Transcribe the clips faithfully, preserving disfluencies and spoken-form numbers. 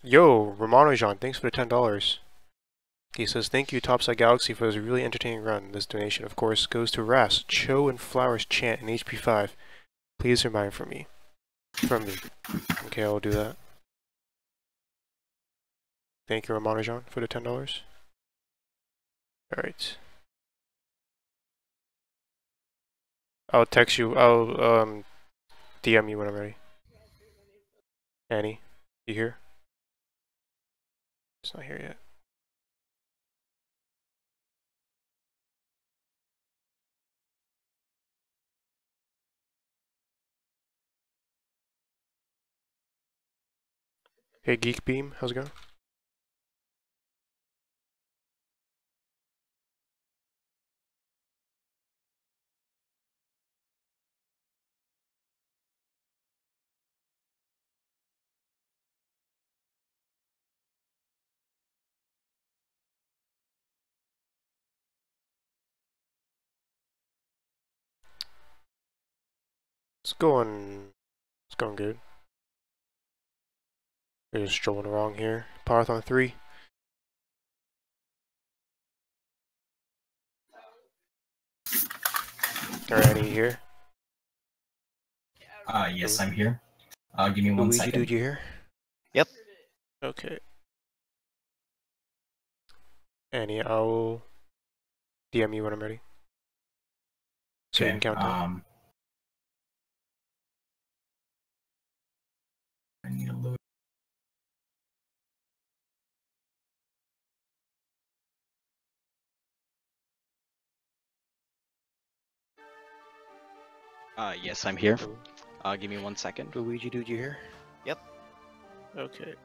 Yo, Romano Jean, thanks for the ten dollars. He says, thank you, Topside Galaxy, for this really entertaining run. This donation, of course, goes to Ras, Cho, and Flowers Chant in H P five. Please remind from me. From me. Okay, I'll do that. Thank you, Romano Jean, for the ten dollars. Alright. I'll text you, I'll um, D M you when I'm ready. Annie, you here? It's not here yet. Hey, Geek Beam, how's it going? It's going... It's going good. We're just strolling along here. Parathon three. Alright, Annie, you here? Uh, yes, I'm here. Uh, give me one Luigi, second. dude, you here? Yep. Okay. Annie, I'll D M you when I'm ready. So Okay, you can count down. um... I need to load. Uh, yes, I'm here. Uh, give me one second. Luigi, dude, you here? Yep. Okay.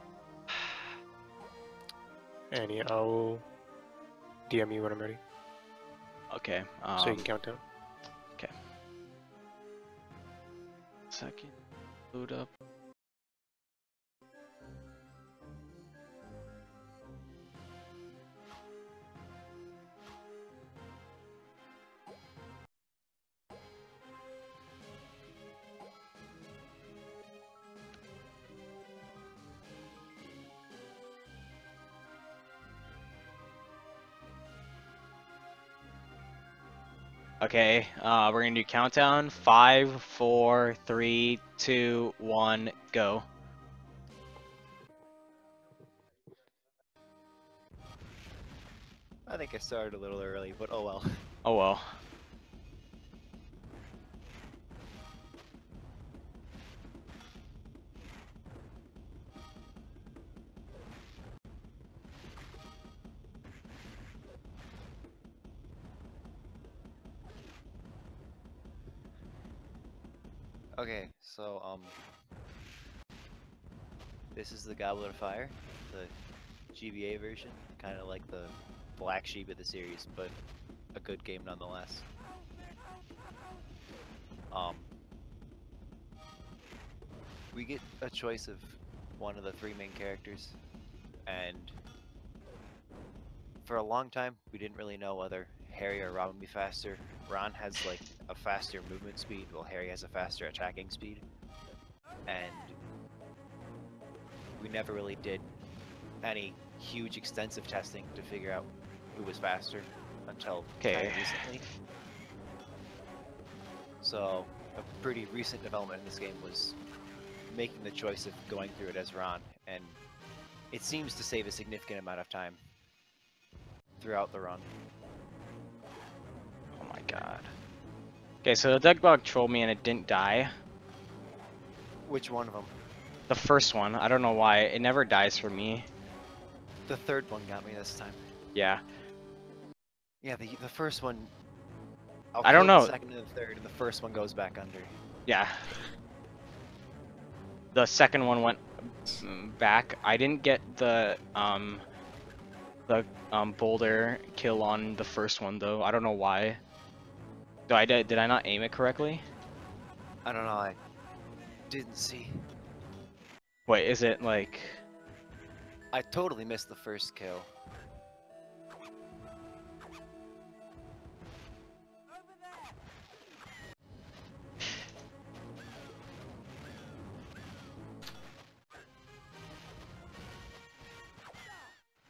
Annie, I'll D M you when I'm ready. Okay. Um, So you can count down. Okay. Second. Load up. Okay, uh, we're gonna do countdown. Five, four, three, two, one, go. I think I started a little early, but oh well. Oh well. Okay, so um, this is the Goblet of Fire, the G B A version, kind of like the black sheep of the series, but a good game nonetheless. Um, we get a choice of one of the three main characters, and for a long time we didn't really know whether Harry or Ron would be faster. Ron has like a faster movement speed, while Harry has a faster attacking speed, and we never really did any huge extensive testing to figure out who was faster until Okay. kind of recently. So a pretty recent development in this game was making the choice of going through it as Ron, and it seems to save a significant amount of time throughout the run. Oh my god. Okay, so the dead bug trolled me and it didn't die. Which one of them? The first one, I don't know why, it never dies for me. The third one got me this time. Yeah. Yeah, the the first one. I'll I don't kill know. The second and the third, and the first one goes back under. Yeah. The second one went back. I didn't get the um the um boulder kill on the first one though. I don't know why. Did I did, did I not aim it correctly? I don't know. I didn't see. Wait, is it like? I totally missed the first kill.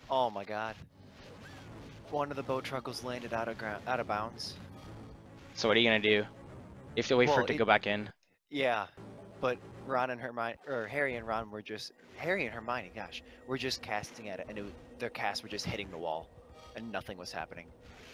Oh my god. One of the boat truckles landed out of ground, out of bounds. So what are you gonna do? You have to wait for Well, it to it- go back in. Yeah, but Ron and Hermione, or Harry and Ron were just Harry and Hermione. Gosh, were just casting at it, and it, was- their casts were just hitting the wall, and nothing was happening.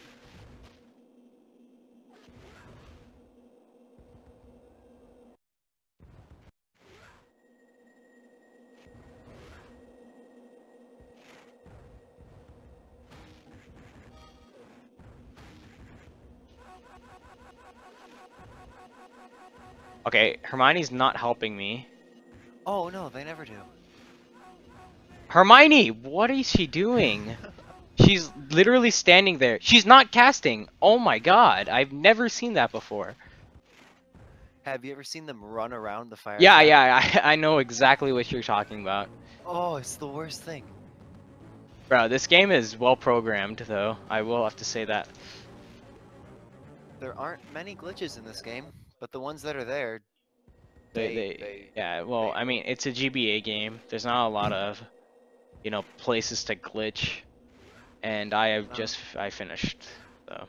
Okay, Hermione's not helping me. Oh no, they never do. Hermione, what is she doing? She's literally standing there. She's not casting. Oh my god, I've never seen that before. Have you ever seen them run around the fire? Yeah, trap? yeah, I, I know exactly what you're talking about. Oh, it's the worst thing. Bro, this game is well programmed, though. I will have to say that. There aren't many glitches in this game, but the ones that are there, They, They- they, they- yeah, well, they- I mean, it's a G B A game. There's not a lot of, you know, places to glitch. And I have No. just, I finished, so.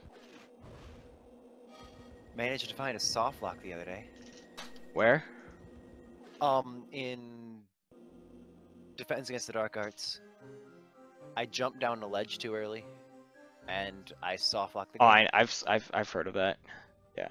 managed to find a soft lock the other day. Where? Um, in Defense Against the Dark Arts, I jumped down the ledge too early, and I soft locked the Oh, game. I, I've, s- I've, I've heard of that. Yeah.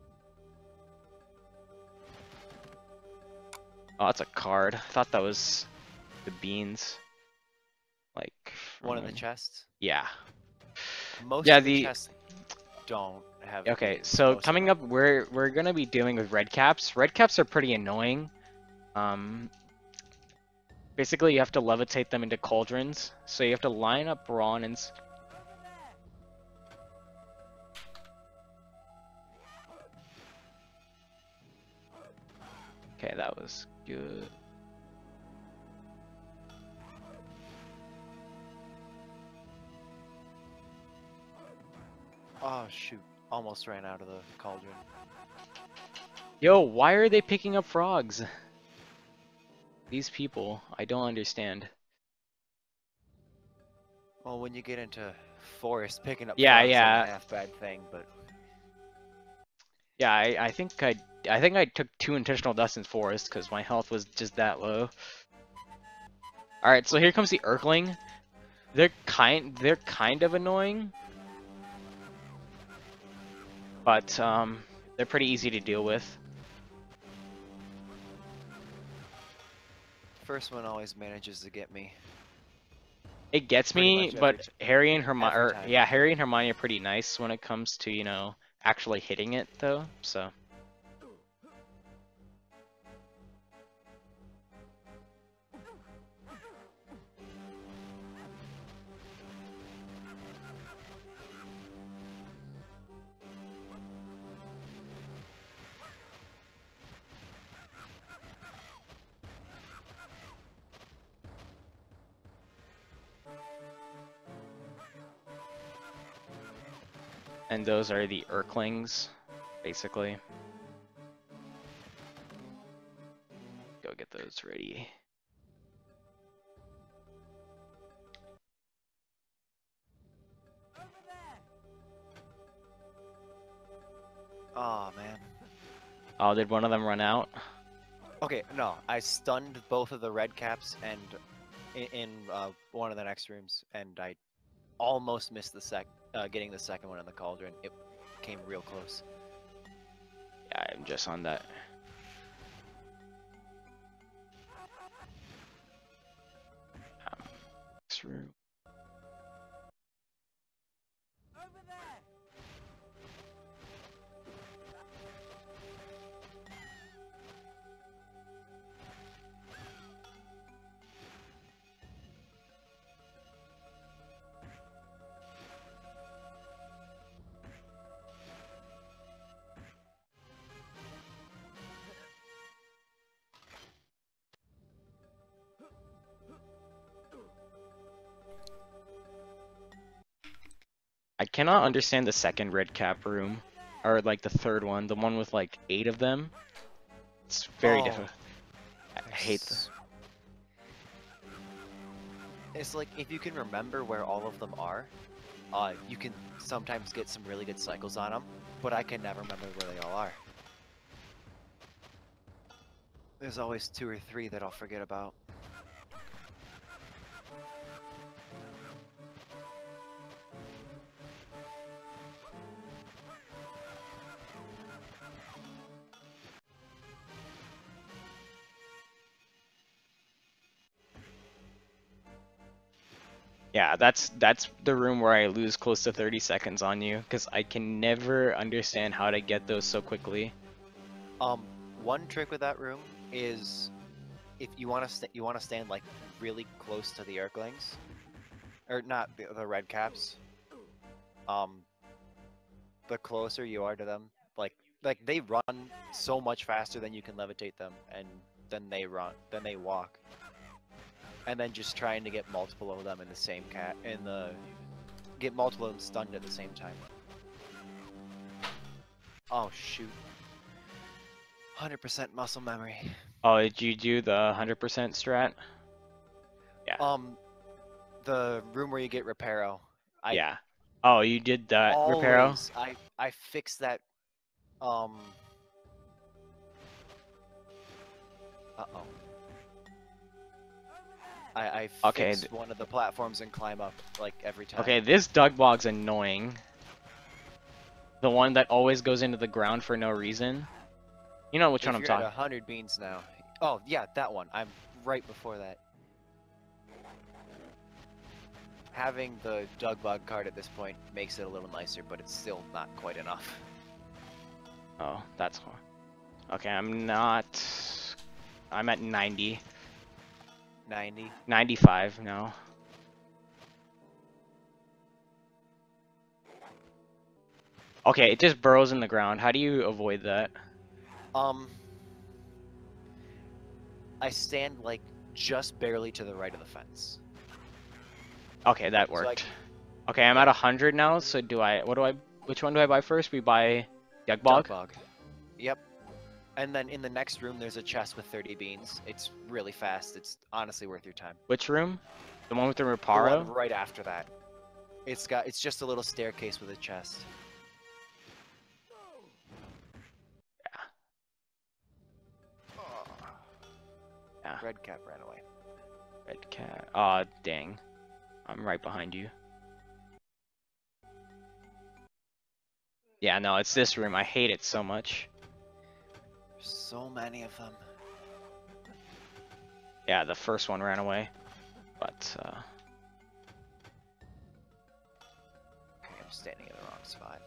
Oh, that's a card. I thought that was the beans. Like. One in the from- chests. Yeah. Most Yeah, of the, the- chests don't have. Okay, beans, so most of coming them. up, we're we're gonna be dealing with red caps. Red caps are pretty annoying. Um, basically, you have to levitate them into cauldrons. So you have to line up Ron and. s- Okay, that was good. Oh shoot! Almost ran out of the cauldron. Yo, why are they picking up frogs? These people, I don't understand. Well, when you get into forest, picking up Yeah, frogs yeah. isn't a half bad thing, but Yeah, I, I think I I think I took two intentional deaths in forest because my health was just that low. All right, so here comes the Urkling. They're kind they're kind of annoying, but um, they're pretty easy to deal with. first one always manages to get me. It gets Pretty me, much but every Harry and Hermione, every or time. yeah, Harry and Hermione are pretty nice when it comes to, you know, actually hitting it though. So. And those are the Urklings, basically. Go get those ready. Oh man. Oh, did one of them run out? Okay, no, I stunned both of the red caps and in, in uh, one of the next rooms, and I almost missed the sec, uh, getting the second one in the cauldron. It came real close. Yeah, I'm just on that. Um, next room. I cannot understand the second red cap room, or like the third one, the one with like eight of them. It's very Oh, difficult. I hate the. There's- It's like if you can remember where all of them are, uh, you can sometimes get some really good cycles on them. But I can never remember where they all are. There's always two or three that I'll forget about. Yeah, that's that's the room where I lose close to thirty seconds on you, because I can never understand how to get those so quickly. Um, one trick with that room is if you want to you want to stand like really close to the Urklings, or not the, the red caps. Um, the closer you are to them, like like they run so much faster than you can levitate them, and then they run, then they walk. And then just trying to get multiple of them in the same cat in the get multiple of them stunned at the same time. Oh shoot! one hundred percent muscle memory. Oh, did you do the one hundred percent strat? Yeah. Um, the room where you get Reparo. I yeah. Oh, you did that Reparo? always I I fixed that. Um. Uh oh. I, I fix Okay, one of the platforms and climb up like every time. Okay, this Dugbog's annoying. The one that always goes into the ground for no reason. You know which if one I'm you're talking. at one hundred beans now. Oh yeah, that one. I'm right before that. Having the Dugbog card at this point makes it a little nicer, but it's still not quite enough. Oh, that's one. Okay, I'm not. I'm at ninety. ninety. ninety-five now. Okay, it just burrows in the ground. How do you avoid that? Um, I stand like just barely to the right of the fence. Okay, that So worked. I- Okay, I'm at one hundred now, so do I, what do I, which one do I buy first? We buy Dugbog? Dugbog. Yep. And then in the next room, there's a chest with thirty beans. It's really fast. It's honestly worth your time. Which room? The one with the The Reparo? one right after that. It's got. It's just a little staircase with a chest. Yeah. Red cap ran away. Red cat. Aw, dang. I'm right behind you. Yeah, no, it's this room. I hate it so much. There's so many of them. Yeah, the first one ran away. But, uh... Okay, I'm standing in the wrong spot.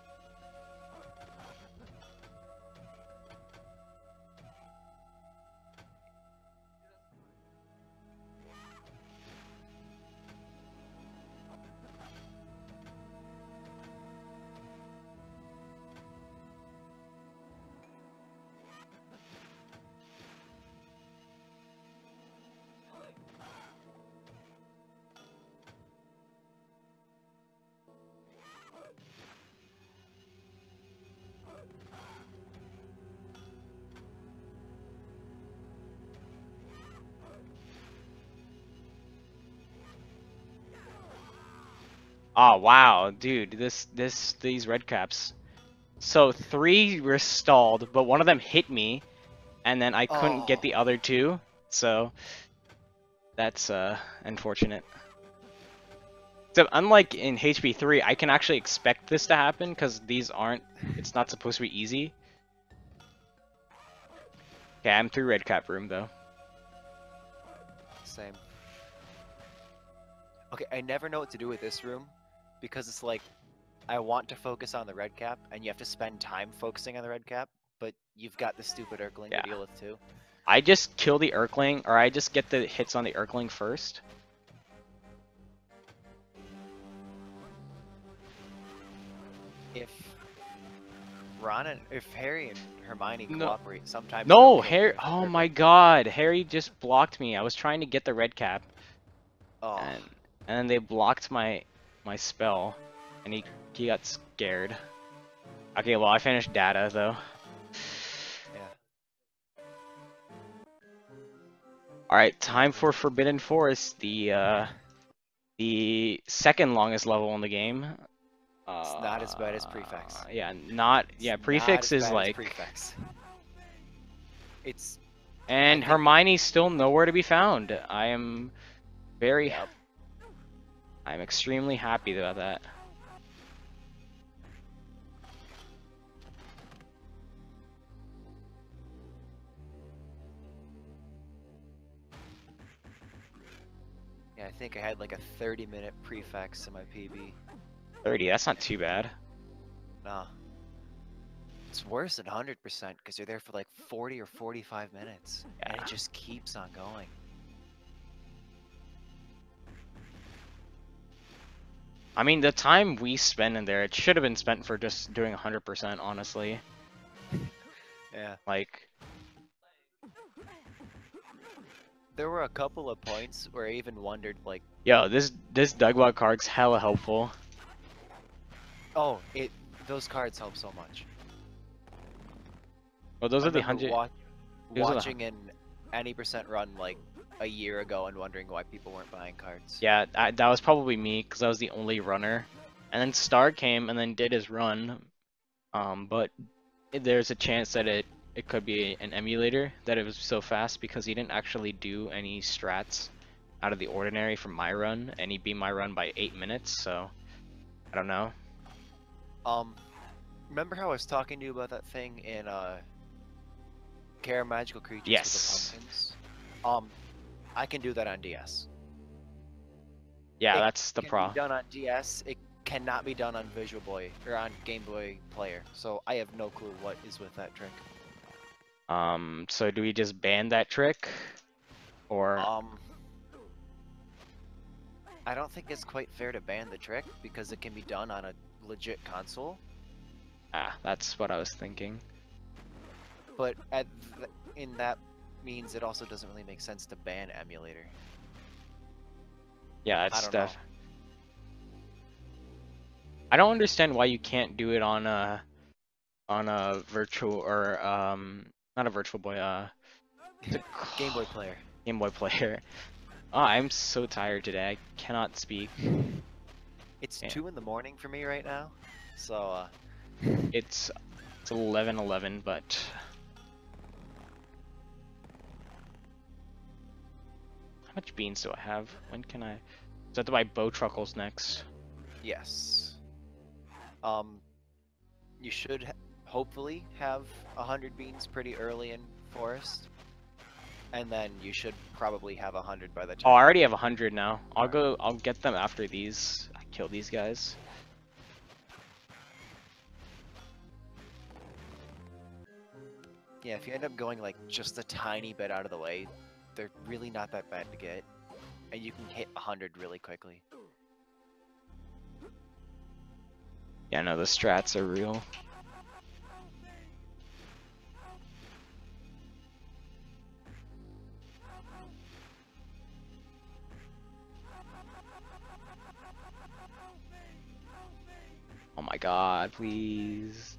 Oh, wow, dude, this, this, these red caps. So, three were stalled, but one of them hit me, and then I couldn't Oh. get the other two, so... That's, uh, unfortunate. So, unlike in H P three, I can actually expect this to happen, because these aren't, it's not supposed to be easy. Okay, I'm through red cap room, though. Same. Okay, I never know what to do with this room because it's like I want to focus on the red cap and you have to spend time focusing on the red cap, but you've got the stupid Urkling Yeah. to deal with too. I just kill the Urkling, or I just get the hits on the Urkling first. If Ron and if Harry and Hermione No. cooperate, sometimes No, they'll kill Harry, the oh Urkling. my god, Harry just blocked me. I was trying to get the red cap, Oh, and, and then they blocked my my spell, and he, he got scared. Okay, well, I finished data, though. yeah. Alright, time for Forbidden Forest, the uh, The second longest level in the game. Uh, It's not as bad as Prefects. Yeah, not yeah. It's Prefix not as is bad as like, Prefects. It's and think- Hermione's still nowhere to be found. I am very, Yep. I'm extremely happy about that. Yeah, I think I had like a thirty minute Prefects in my P B. thirty, that's not too bad. Nah. It's worse than one hundred percent because you're there for like forty or forty-five minutes. And Yeah. it just keeps on going. I mean, the time we spend in there, it should have been spent for just doing one hundred percent, honestly. Yeah. Like, There were a couple of points where I even wondered like, yo, this this Dugbot card's hella helpful. oh, it those cards help so much. Well, those I are the remember hundred. wa- those are the watching an any percent run like a year ago and wondering why people weren't buying cards. Yeah, I, that was probably me because I was the only runner. And then Star came and then did his run. Um, but there's a chance that it it could be an emulator that it was so fast because he didn't actually do any strats out of the ordinary from my run, and he beat my run by eight minutes. So I don't know. Um, remember how I was talking to you about that thing in uh, Care Magical Creatures Yes. with the pumpkins? Um, I can do that on D S. Yeah, It that's the can pro. be done on D S. It cannot be done on Visual Boy or on Game Boy Player. So I have no clue what is with that trick. Um, so do we just ban that trick, or Um, I don't think it's quite fair to ban the trick because it can be done on a legit console. ah, that's what I was thinking. But at th in that means it also doesn't really make sense to ban emulator. Yeah, I that's don't know. def. I don't understand why you can't do it on a on a virtual or um not a virtual boy uh the Game Boy Player. Game Boy player. Oh, I'm so tired today. I cannot speak. It's Yeah. two in the morning for me right now, so uh, It's it's eleven eleven, but how much beans do I have? When can I? So I have to buy bow truckles next. yes. Um, you should ha hopefully have a hundred beans pretty early in Forest, and then you should probably have a hundred by the Oh, time. I already have a hundred now. I'll go. I'll get them after these. I kill these guys. Yeah, if you end up going like just a tiny bit out of the way, they're really not that bad to get, and you can hit a hundred really quickly. Yeah, no, the strats are real. Oh my god, please.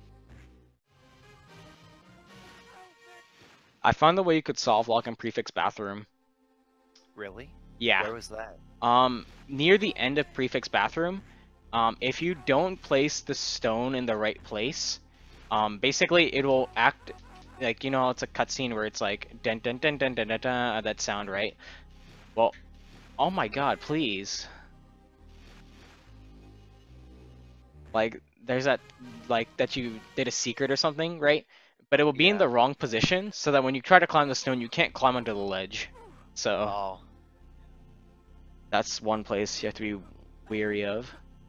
I found the way you could solve lock and prefix bathroom. Really? Yeah. Where was that? Um, near the end of prefix bathroom, um, if you don't place the stone in the right place, um, basically it will act like, you know, it's a cutscene where it's like dun dun dun dun dun dun, dun that sound, right? Well, oh my god, please. Like, there's that, like, that you did a secret or something, right? But it will be in Yeah. the wrong position, so that when you try to climb the stone, you can't climb onto the ledge. So, Oh, that's one place you have to be weary of.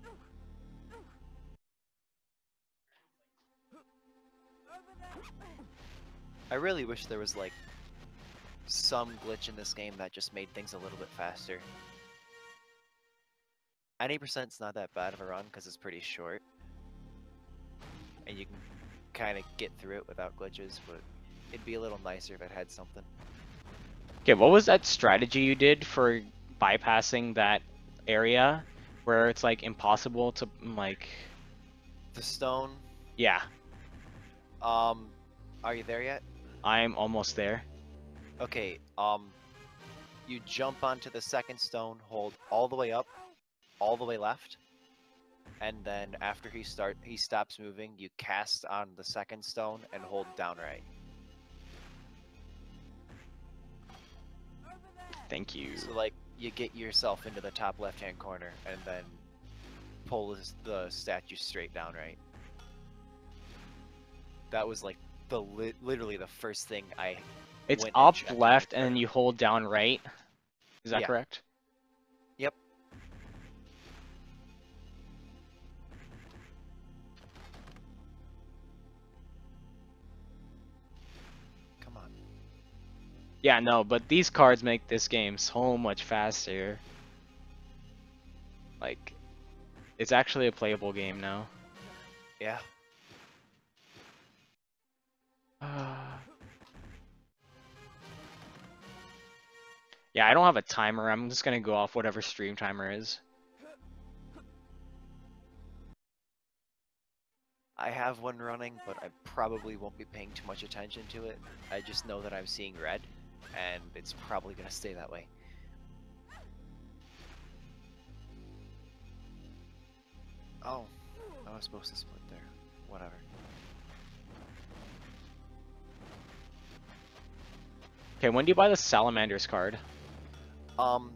I really wish there was like some glitch in this game that just made things a little bit faster. ninety percent's not that bad of a run because it's pretty short. And you can kind of get through it without glitches, but it'd be a little nicer if it had something. Okay, what was that strategy you did for bypassing that area where it's like impossible to like? The stone, Yeah, um, are you there yet? I'm almost there. Okay, um, You jump onto the second stone, hold all the way up, all the way left, and then after he start he stops moving, you cast on the second stone and hold down right. Thank you. So like you get yourself into the top left hand corner and then pull this, the statue straight down right. That was like the li literally the first thing I It's went and up checked left in the and then you hold down right. Is that Yeah. correct? Yep. Come on. Yeah, no, but these cards make this game so much faster. Like, it's actually a playable game now. Yeah. Yeah, I don't have a timer. I'm just gonna go off whatever stream timer is. I have one running, but I probably won't be paying too much attention to it. I just know that I'm seeing red, and it's probably gonna stay that way. Oh, I was supposed to split there. Whatever. Okay, when do you buy the Salamanders card? Um,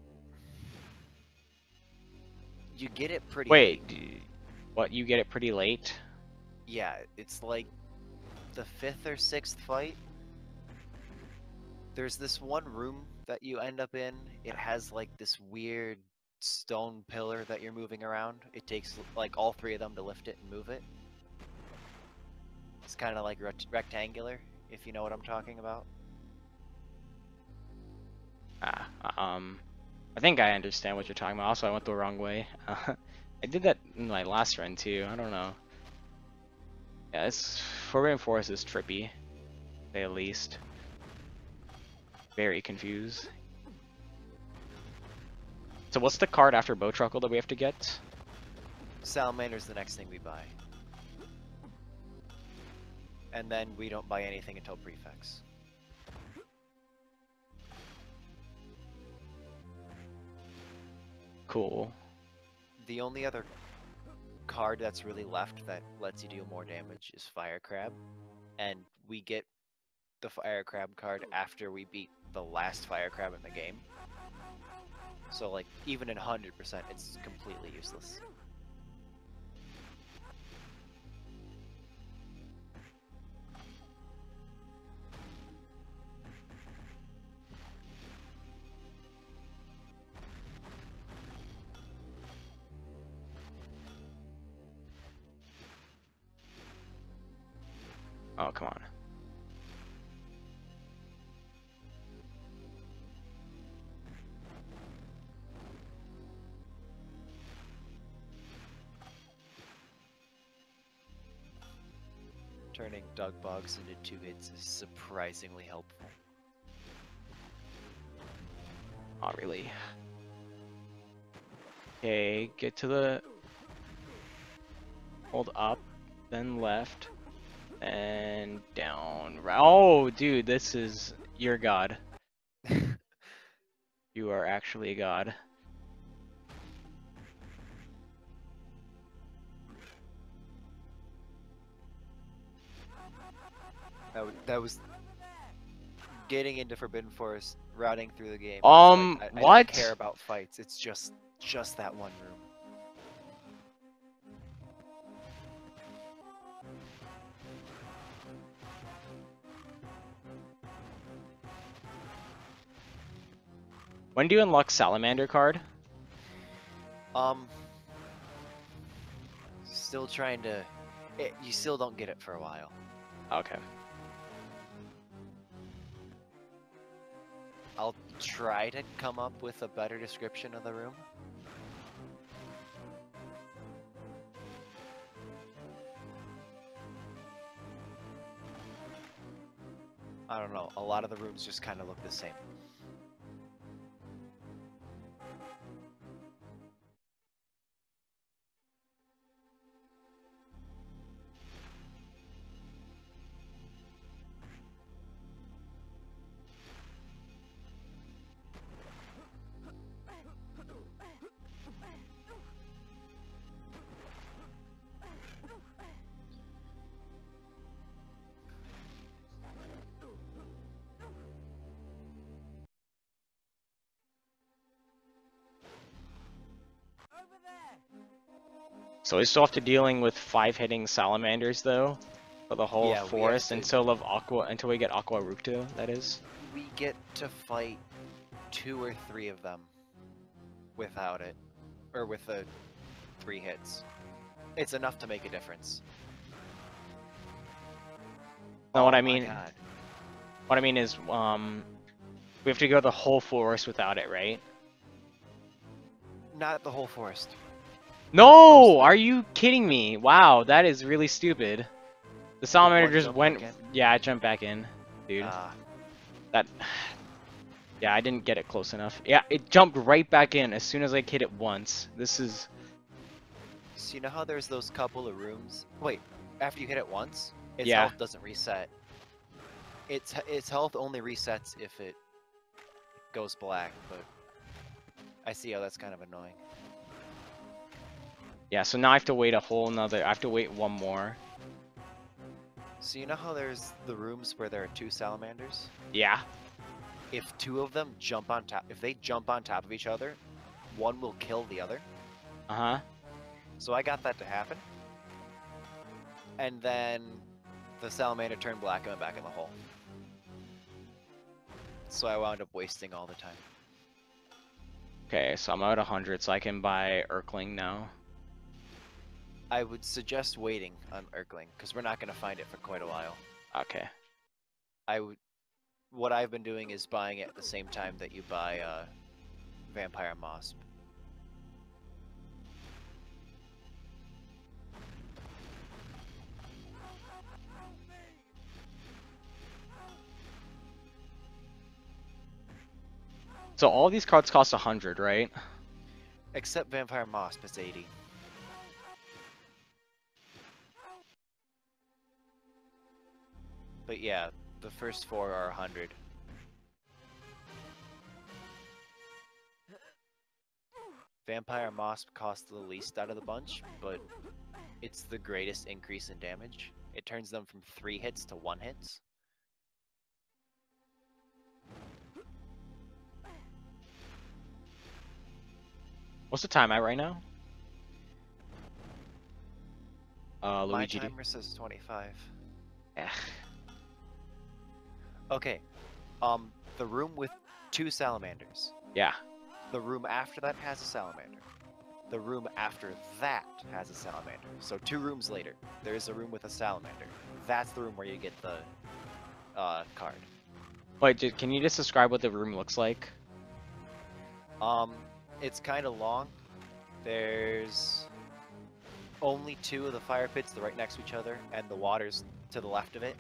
you get it pretty Wait, late. d- what? You get it pretty late? Yeah, it's like the fifth or sixth fight. There's this one room that you end up in. It has like this weird stone pillar that you're moving around. It takes like all three of them to lift it and move it. It's kind of like rect rectangular, if you know what I'm talking about. Ah, um, I think I understand what you're talking about. Also, I went the wrong way. Uh, I did that in my last run too. I don't know. Yeah, it's Forbidden Forest is trippy, to say the least. Very confused. So what's the card after Bowtruckle that we have to get? Salamander's the next thing we buy. And then we don't buy anything until Prefects. Cool. The only other card that's really left that lets you deal more damage is Fire Crab. And we get the Fire Crab card after we beat the last Fire Crab in the game. So like, even in one hundred percent, it's completely useless. Oh, come on. Turning Dug Bugs into two hits is surprisingly helpful. Not really. Okay, get to the... Hold up, then left, and down. Right. Oh, dude, this is... You're God. You are actually a god. That, w that was getting into Forbidden Forest, routing through the game. Um, Like, I, I what? don't care about fights. It's just just that one room. When do you unlock Salamander card? Um, still trying to. It, you still don't get it for a while. Okay. I'll try to come up with a better description of the room. I don't know. A lot of the rooms just kind of look the same. So we still have to dealing with five hitting salamanders though, for the whole Yeah, we have forest to- until of aqua until we get Aqua Rukto, that is. We get to fight two or three of them without it, or with the three hits. It's enough to make a difference. No, what Oh I my mean, God. what I mean is, um, we have to go the whole forest without it, right? Not the whole forest. No, are you kidding me? Wow, that is really stupid. The salamander one just jump went. back in? Yeah, I jumped back in, dude. Ah, That. Yeah, I didn't get it close enough. Yeah, it jumped right back in as soon as I hit it once. This is. so you know how there's those couple of rooms? Wait, after you hit it once, its Yeah. health doesn't reset. Its its health only resets if it goes black, but I see how that's kind of annoying. Yeah, so now I have to wait a whole nother. I have to wait one more. So you know how there's the rooms where there are two salamanders? Yeah. If two of them jump on top, if they jump on top of each other, one will kill the other. Uh huh. So I got that to happen. And then the salamander turned black and went back in the hole. So I wound up wasting all the time. Okay, so I'm at one hundred, so I can buy Urkling now. I would suggest waiting on Urkling, because we're not going to find it for quite a while. Okay. I would. What I've been doing is buying it at the same time that you buy uh, Vampire Mosp. So all these cards cost one hundred, right? Except Vampire Mosp, it's eighty. But yeah, the first four are one hundred. Vampire Mosp costs the least out of the bunch, but it's the greatest increase in damage. It turns them from three hits to one hits. What's the time at right now? Uh, My Luigi. timer says twenty-five. Eh. Okay, um, the room with two salamanders. Yeah. The room after that has a salamander. The room after that has a salamander. So two rooms later, there's a room with a salamander. That's the room where you get the uh, card. Wait, ju- can you just describe what the room looks like? Um, it's kind of long. There's only two of the fire pits, they're right next to each other, and the water's to the left of it.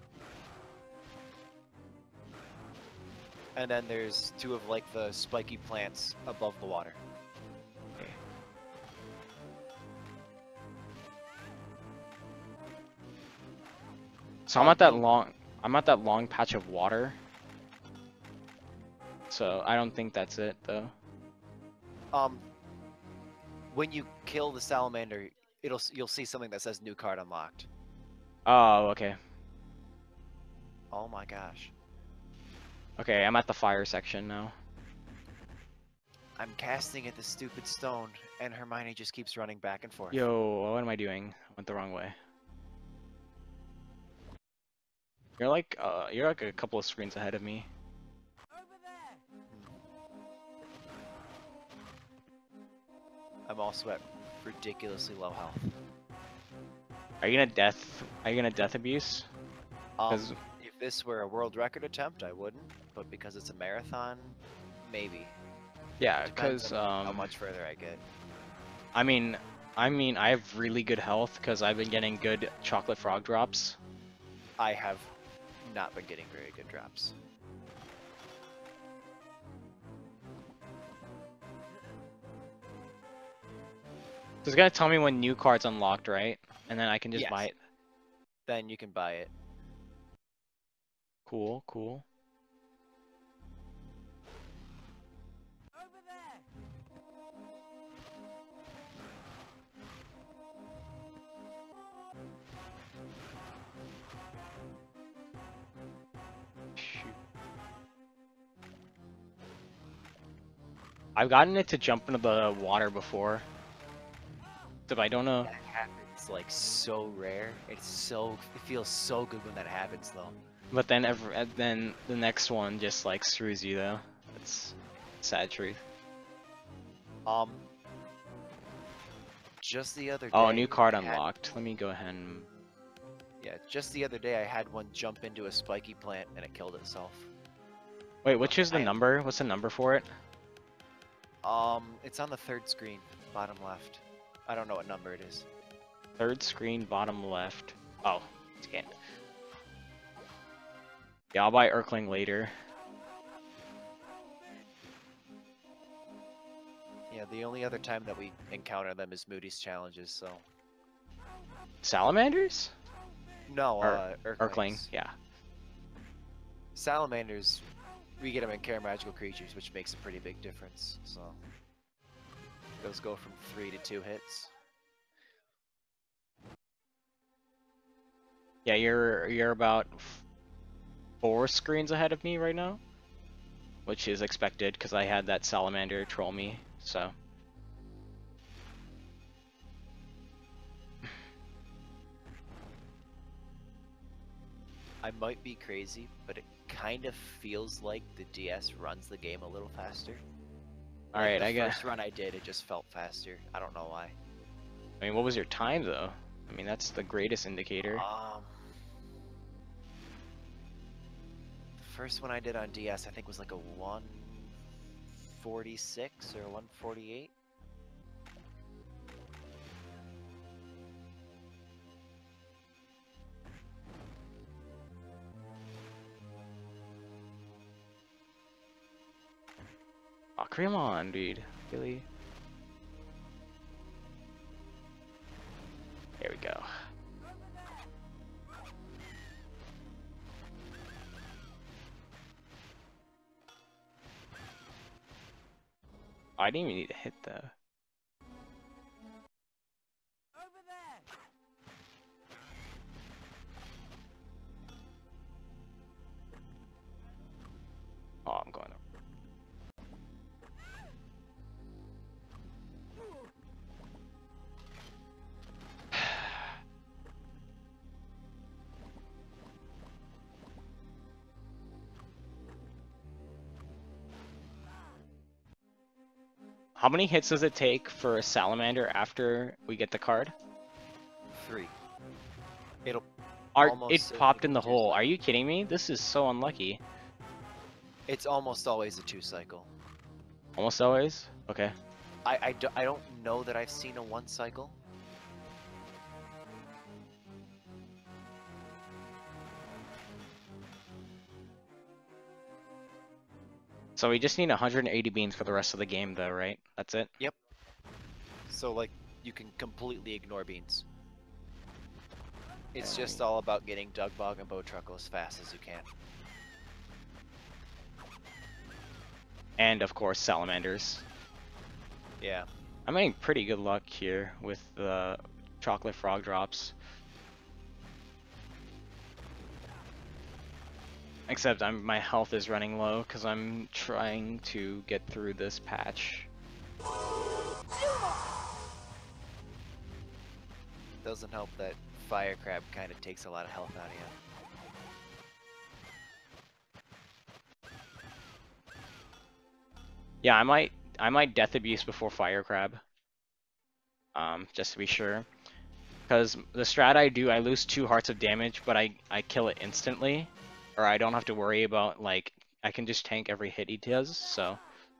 And then there's two of like the spiky plants above the water. So I'm Um, at that you- long. I'm at that long patch of water. So I don't think that's it though. Um, when you kill the salamander, it'll s- you'll see something that says new card unlocked. Oh, okay. Oh my gosh. Okay, I'm at the fire section now. I'm casting at the stupid stone, and Hermione just keeps running back and forth. Yo, what am I doing? I went the wrong way. You're like, uh, you're like a couple of screens ahead of me. I'm also at ridiculously low health. Are you gonna death? Are you gonna death abuse? Um, 'Cause- if this were a world record attempt, I wouldn't, but because it's a marathon, maybe. Yeah, Depends because on how um, much further I get. I mean, I mean, I have really good health because I've been getting good chocolate frog drops. I have not been getting very good drops. So it's gonna tell me when new cards unlocked, right? And then I can just Yes. buy it. Then you can buy it. Cool, cool. Shoot. I've gotten it to jump into the water before, but I don't know. I happens like so rare. It's so it feels so good when that happens though. But then every, and then the next one just like screws you though. That's sad truth. Um. Just the other day. Oh, a new card I had- unlocked. Let me go ahead and. Yeah, just the other day I had one jump into a spiky plant and it killed itself. Wait, which is the I- number? What's the number for it? Um, it's on the third screen, bottom left. I don't know what number it is. Third screen, bottom left. Oh, scan. Yeah, I'll buy Urkling later. Yeah, the only other time that we encounter them is Moody's challenges, so. Salamanders? No, Or- uh, Urklings. Urkling, yeah. Salamanders, we get them in Care Magical Creatures, which makes a pretty big difference, so. Those go from three to two hits. Yeah, you're you're about f- four screens ahead of me right now, which is expected because I had that salamander troll me. So I might be crazy, but it kind of feels like the D S runs the game a little faster. all Like right, the I guess. first run I did, it just felt faster. I don't know why. I mean, what was your time though? I mean, that's the greatest indicator. Um, the first one I did on D S, I think was like a one forty-six or one forty-eight. Oh, come on, dude. Really? There we go. Oh, I didn't even need to hit the. Oh, I'm going up. How many hits does it take for a salamander after we get the card? Three. It'll. Are, it Almost popped in the two hole. Are you kidding me? This is so unlucky. It's almost always a two cycle. Almost always? Okay. I, I, do, I don't know that I've seen a one cycle. So we just need one hundred eighty beans for the rest of the game though, right? That's it? So like you can completely ignore beans. It's just all about getting Dugbog and Bowtruckle as fast as you can. And of course salamanders. Yeah. I'm having pretty good luck here with the chocolate frog drops. Except I'm my health is running low because I'm trying to get through this patch. Doesn't help that Fire Crab kind of takes a lot of health out of you. Yeah, I might I might Death Abuse before Fire Crab. Um, just to be sure. Because the strat I do, I lose two hearts of damage, but I, I kill it instantly. Or I don't have to worry about, like, I can just tank every hit he does, so.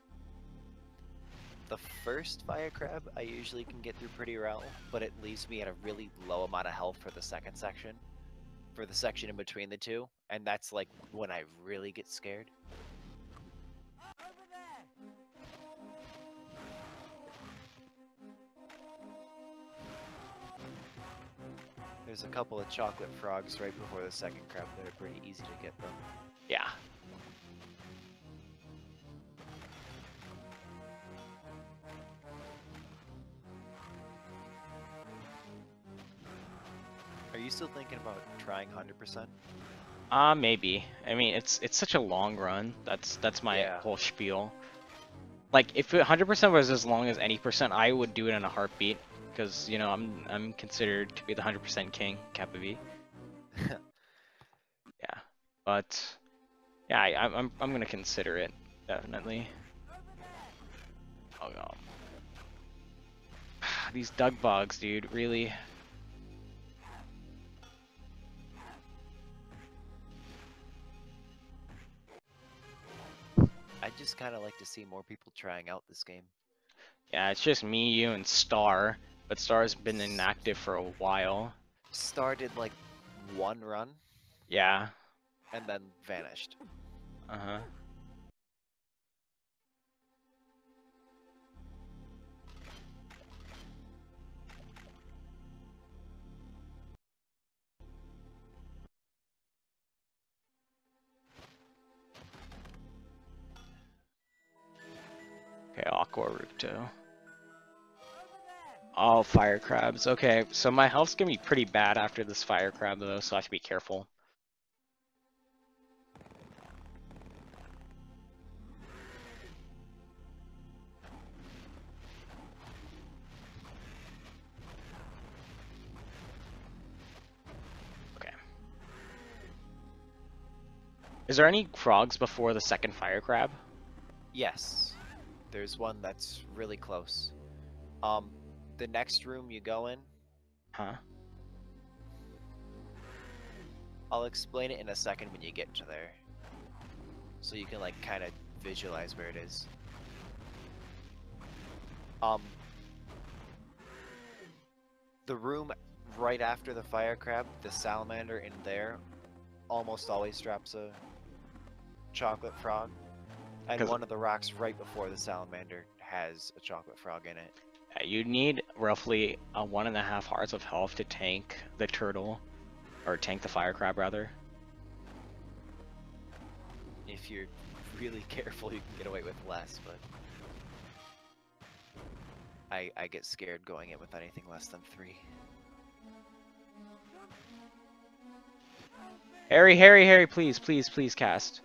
The first Fire Crab I usually can get through pretty well, but it leaves me at a really low amount of health for the second section. For the section in between the two, and that's like when I really get scared. There's a couple of chocolate frogs right before the second crab that are pretty easy to get them. Yeah. Are you still thinking about trying one hundred percent? Uh, maybe. I mean, it's it's such a long run. That's that's my Yeah. whole spiel. Like, if one hundred percent was as long as any percent, I would do it in a heartbeat. because you know I'm I'm considered to be the one hundred percent king, Kappa V. Yeah, but yeah, I, I'm I'm gonna consider it definitely. Oh god, these Doug bugs, dude, really. I just kind of like to see more people trying out this game. Yeah, it's just me, you, and Star, but Star's been inactive for a while. Started like one run Yeah. and then vanished. Uh huh. Okay, Aqua Rupto. Oh, fire crabs. Okay, so my health's gonna be pretty bad after this fire crab though, so I have to be careful. Okay. Is there any frogs before the second fire crab? Yes, there's one that's really close. Um, the next room you go in, Huh? I'll explain it in a second when you get to there. So you can like kind of visualize where it is. Um, the room right after the fire crab, the salamander in there, almost always drops a chocolate frog. And 'Cause- one of the rocks right before the salamander has a chocolate frog in it. Yeah, you need roughly a one and a half hearts of health to tank the turtle, or tank the fire crab rather. If you're really careful, you can get away with less, but I I get scared going in with anything less than three. Harry, Harry, Harry, please, please, please cast.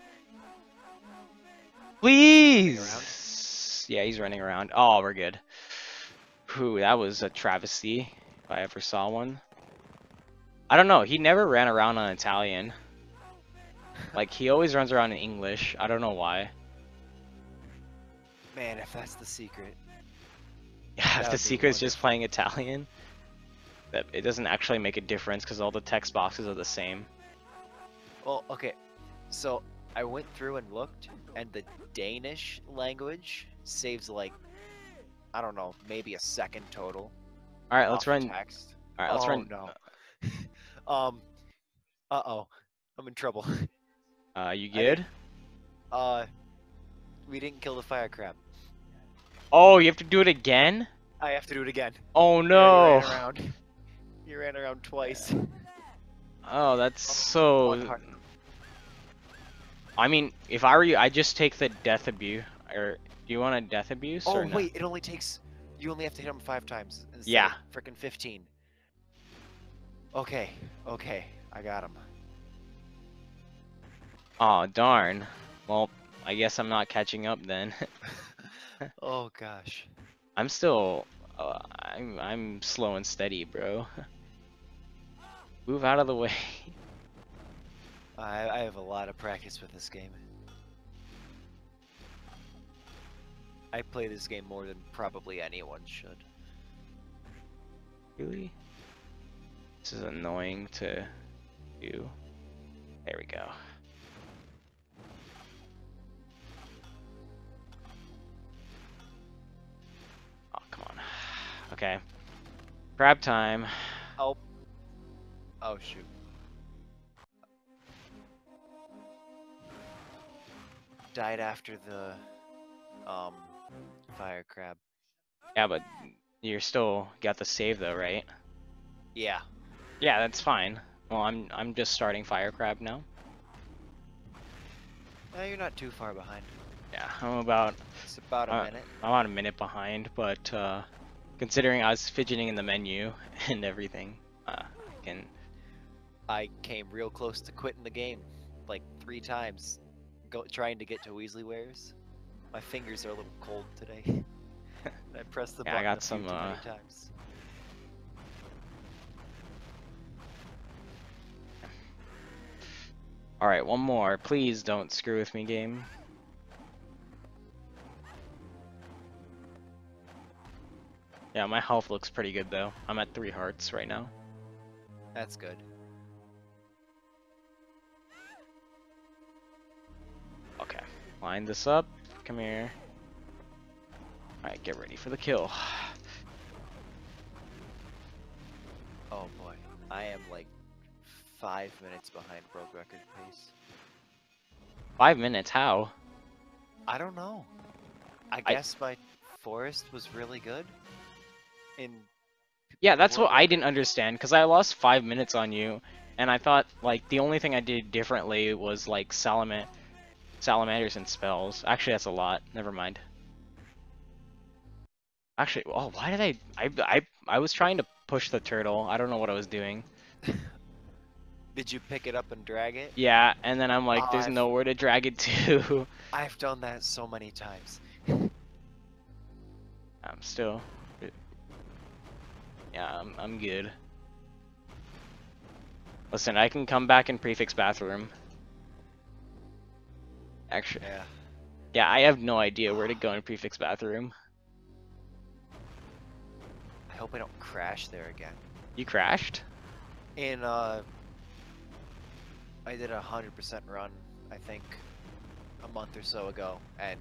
Please! Yeah, he's running around. Oh, we're good. Whew, that was a travesty, if I ever saw one. I don't know, he never ran around on Italian. Like, he always runs around in English. I don't know why. Man, if that's the secret. Yeah, That if the would be secret's just wonderful. playing Italian, that it doesn't actually make a difference because all the text boxes are the same. Well, okay. So I went through and looked, and the Danish language saves like, I don't know, maybe a second total. All right, let's off run. text. All right, let's oh, run. no. um. Uh oh. I'm in trouble. Uh, you I did- good? Uh. We didn't kill the fire crab. Oh, you have to do it again? I have to do it again. Oh Yeah, no! You ran around. You ran around twice. Oh, that's One so. heart. I mean, if I were you, I'd just take the death abuse. Or do you want a death abuse? Oh or no? wait, it only takes. You only have to hit him five times instead Yeah. of frickin' fifteen. Okay, okay, I got him. Oh darn. Well, I guess I'm not catching up then. Oh gosh. I'm still. Uh, I'm I'm slow and steady, bro. Move out of the way. I I have a lot of practice with this game. I play this game more than probably anyone should. Really? This is annoying to do. There we go. Oh, come on. Okay. Crab time. Oh. Oh shoot. Died after the um fire crab. Yeah, but you're still got the save though, right? Yeah. Yeah, that's fine. Well, I'm I'm just starting fire crab now. Eh, you're not too far behind. Yeah, I'm about It's about a Uh, minute. I'm about a minute behind, but uh, considering I was fidgeting in the menu and everything, uh, I can. I came real close to quitting the game, like three times, go trying to get to Weasley Wares. My fingers are a little cold today. I pressed the Yeah, I button got a few some, too many uh, times. Alright, one more. Please don't screw with me, game. Yeah, my health looks pretty good though. I'm at three hearts right now. That's good. Okay, line this up. Come here. Alright, get ready for the kill. Oh boy, I am like five minutes behind world record pace. Five minutes, how? I don't know. I I- guess my forest was really good. In Yeah, that's world what I record. didn't understand, because I lost five minutes on you, and I thought, like, the only thing I did differently was, like, salama salamanders and spells. Actually, that's a lot. Never mind. Actually, oh, why did I... I, I, I was trying to push the turtle. I don't know what I was doing. Did you pick it up and drag it? Yeah, and then I'm like, Oh, there's I've- nowhere to drag it to. I've done that so many times. I'm still... Yeah, I'm, I'm good. Listen, I can come back in prefix bathroom. Actually, Yeah. yeah, I have no idea where to go in prefix bathroom. I hope I don't crash there again. You crashed? In uh, I did a hundred percent run, I think, a month or so ago, and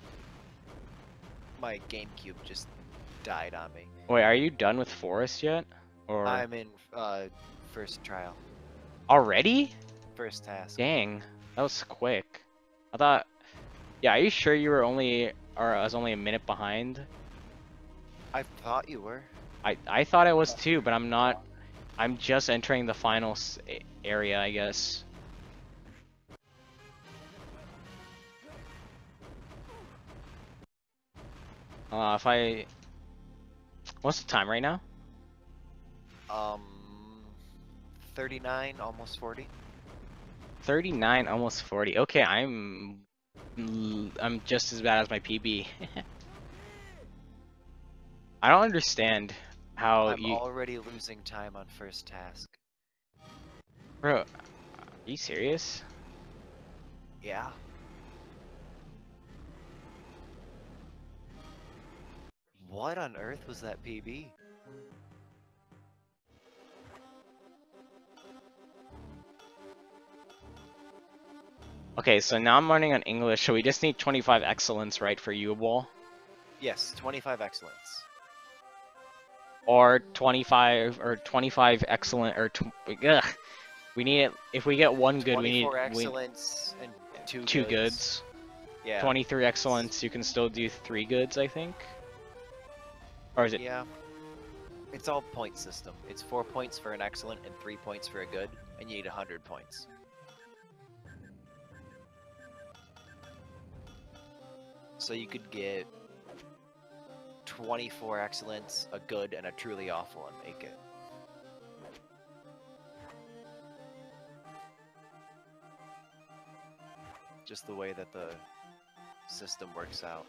my GameCube just died on me. Wait, are you done with Forest yet? Or I'm in uh first trial, already? first task. Dang, that was quick. I thought. Yeah, are you sure you were only, or I was only a minute behind? I thought you were. I I thought I was too, but I'm not. I'm just entering the final s area, I guess. Uh, if I, what's the time right now? Um, thirty-nine, almost forty. thirty-nine, almost forty. Okay, I'm, l- I'm just as bad as my P B. I don't understand how I'm you, already losing time on first task. bro. Are you serious? Yeah. What on earth was that P B? Okay, so now I'm running on English, so we just need twenty-five excellence, right, for U-Ball? Yes, twenty-five excellence. Or twenty-five, or twenty-five excellent, or tw ugh. We need it, if we get one good, we need twenty-four we, excellence and two two goods. goods. Yeah. twenty-three excellence, you can still do three goods, I think? Or is it? Yeah. It's all point system. It's four points for an excellent and three points for a good, and you need a hundred points. So you could get twenty-four excellence, a good, and a truly awful, and make it. Just the way that the system works out.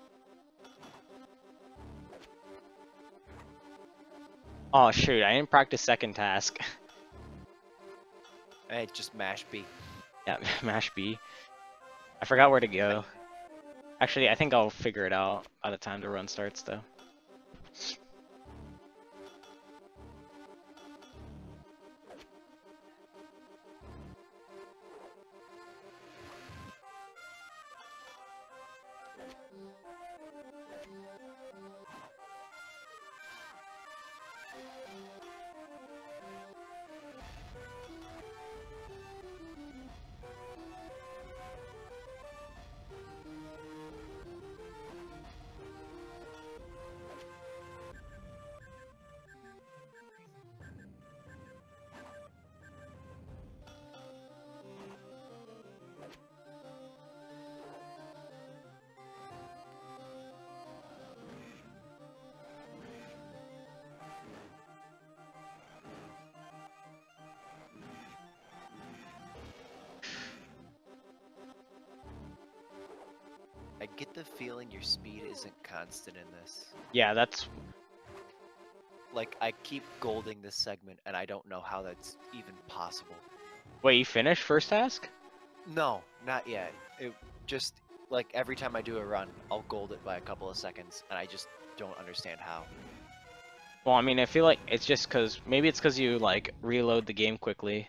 Oh shoot, I didn't practice second task. Hey, just mash B. Yeah, mash B. I forgot where to go. Actually, I think I'll figure it out by the time the run starts, though. I get the feeling your speed isn't constant in this. Yeah, that's... Like, I keep golding this segment, and I don't know how that's even possible. Wait, you finished first task? No, not yet. It just like every time I do a run, I'll gold it by a couple of seconds, and I just don't understand how. Well, I mean, I feel like it's just because maybe it's because you like reload the game quickly.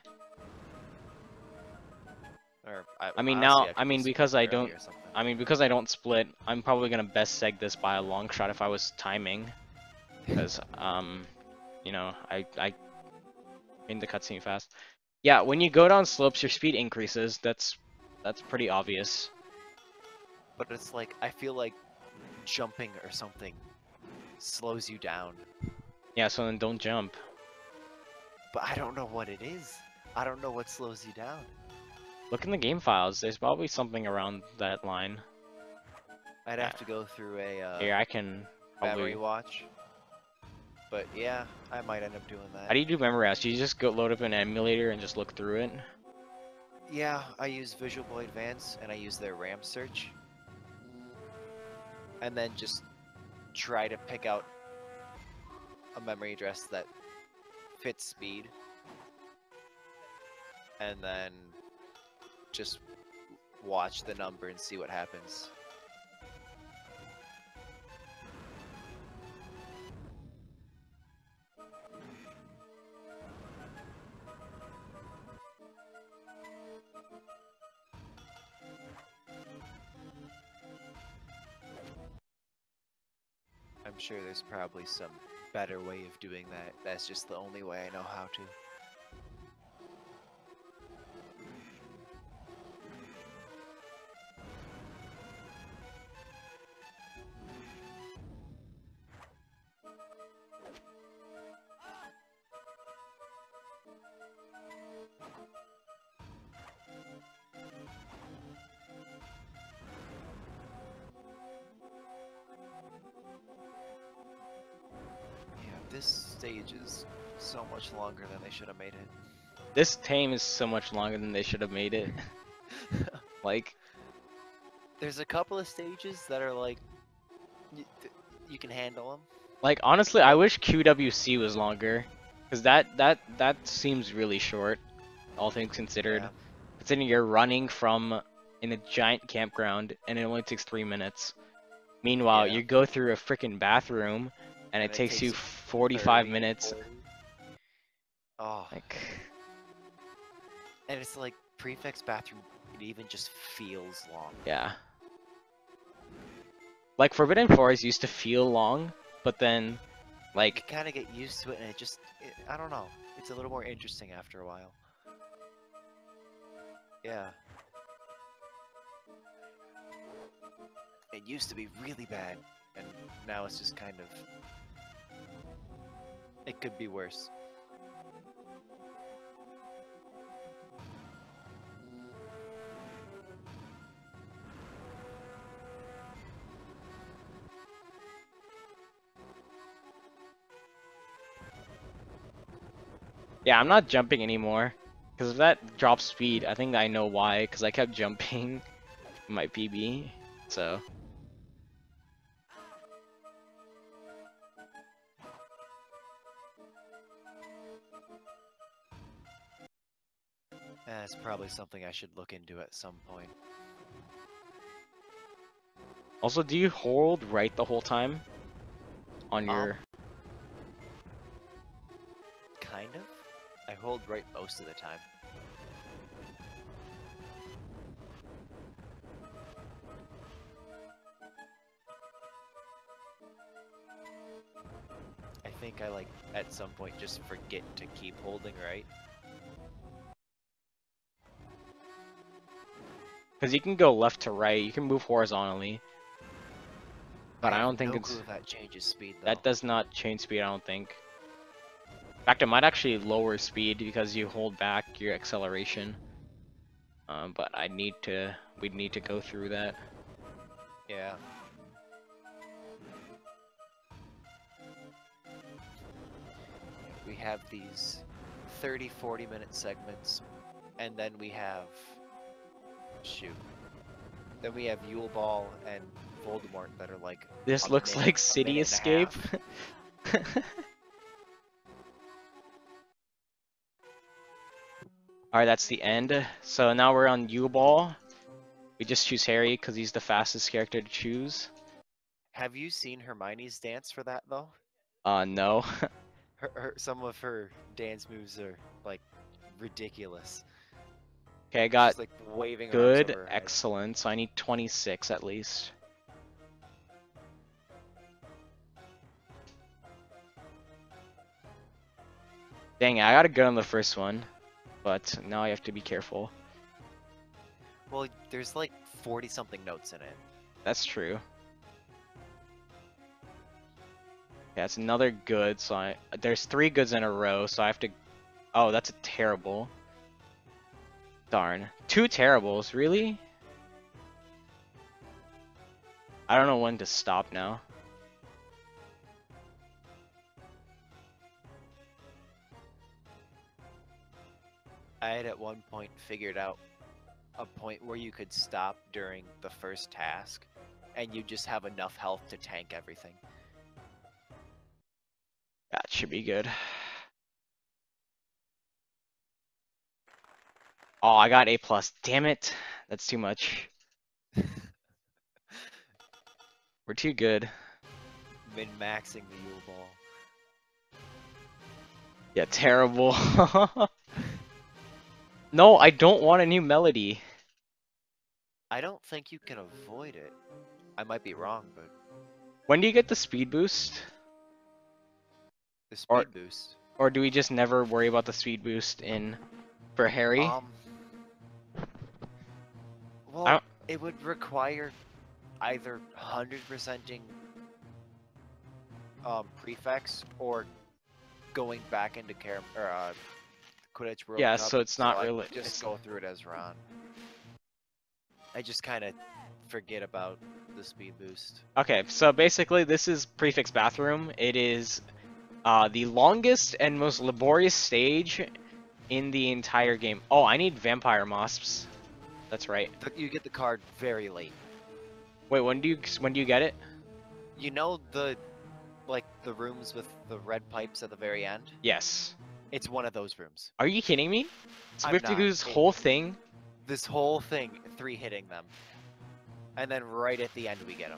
Or I, I mean, honestly, now, could I be mean, because I super early don't, or something. I mean, because I don't split, I'm probably gonna best seg this by a long shot if I was timing, because um, you know, I I in the cutscene fast. Yeah, when you go down slopes, your speed increases. That's that's pretty obvious. But it's like I feel like jumping or something slows you down. Yeah, so then don't jump. But I don't know what it is. I don't know what slows you down. Look in the game files. There's probably something around that line. I'd have to go through a uh, Here, I can memory probably. watch. But yeah, I might end up doing that. How do you do memory watch? Do you just go load up an emulator and just look through it? Yeah, I use Visual Boy Advance and I use their RAM search. And then just try to pick out a memory address that fits speed. And then just watch the number and see what happens. I'm sure there's probably some better way of doing that. That's just the only way I know how to. Yeah, this stage is so much longer than they should have made it. This tame is so much longer than they should have made it. Like, There's a couple of stages that are like, you, you can handle them. like honestly, I wish Q W C was longer, cause that that that seems really short, all things considered. Yeah. Considering you're running from in a giant campground and it only takes three minutes. Meanwhile, Yeah. you go through a freaking bathroom and, it, takes you forty-five thirty, minutes. forty. Oh, Like, and it's like prefect's bathroom. It even just feels long. yeah. Like Forbidden Forest used to feel long, but then, You like, kind of get used to it, and it just, it, I don't know. It's a little more interesting after a while. Yeah. It used to be really bad, and now it's just kind of. It could be worse. yeah, I'm not jumping anymore. Because if that drops speed, I think I know why, because I kept jumping in my P B, so. That's probably something I should look into at some point. Also, do you hold right the whole time? On your... Um, Kind of. I hold right most of the time. I think I like at some point just forget to keep holding right. Because you can go left to right, you can move horizontally. But I, have don't think no it's... clue if that changes speed though. That does not change speed, I don't think. In fact, it might actually lower speed because you hold back your acceleration. Um, but I need to... We'd need to go through that. Yeah. We have these thirty, forty minute segments, and then we have, shoot, then we have Yule Ball and Voldemort that are like. This a looks minute- like a City minute and a Escape. half. Alright, that's the end. So now we're on U-Ball. We just choose Harry because he's the fastest character to choose. Have you seen Hermione's dance for that though? Uh, no. Her, her some of her dance moves are like ridiculous. Okay, I got She's like waving her arms good, over her head. excellent, so I need twenty-six at least. Dang it, I got a good on the first one, but now I have to be careful. Well, there's like forty something notes in it. That's true. Yeah, it's another good, so I there's three goods in a row, so I have to. Oh, that's a terrible. Darn, two terribles, really? I don't know when to stop now. I had at one point figured out a point where you could stop during the first task, and you just have enough health to tank everything. That should be good. Oh, I got A plus. Damn it, that's too much. We're too good. Min-maxing the Yule Ball. Yeah, terrible. No, I don't want a new melody. I don't think you can avoid it. I might be wrong, but When do you get the speed boost? the speed Or- boost. Or do we just never worry about the speed boost in for Harry? Um. Well, don't- it would require either one hundred percenting um, prefects or going back into Car or uh, Quidditch World Yeah, Cup, so it's not I really- just it's- go through it as Ron. I just kind of forget about the speed boost. Okay, so basically this is Prefix Bathroom. It is uh, the longest and most laborious stage in the entire game. Oh, I need Vampire Mosps. That's right. Th- You get the card very late. Wait, when do you when do you get it? You know the, like the rooms with the red pipes at the very end. Yes. It's one of those rooms. Are you kidding me? So I'm we have to do not. this It- whole thing? This whole thing, three hitting them, and then right at the end we get them.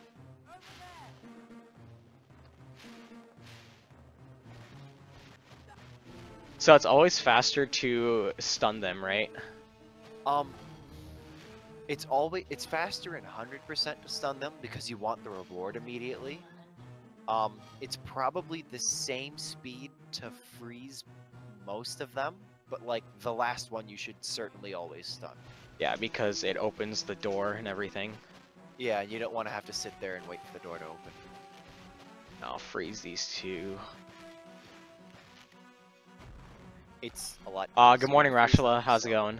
So it's always faster to stun them, right? Um, it's always it's faster in one hundred percent to stun them because you want the reward immediately. Um, it's probably the same speed to freeze most of them, but like the last one you should certainly always stun. Yeah, because it opens the door and everything. Yeah, and you don't want to have to sit there and wait for the door to open. I'll freeze these two. It's a lot. Uh, easier good morning, to freeze Rashula. them, How's so- it going?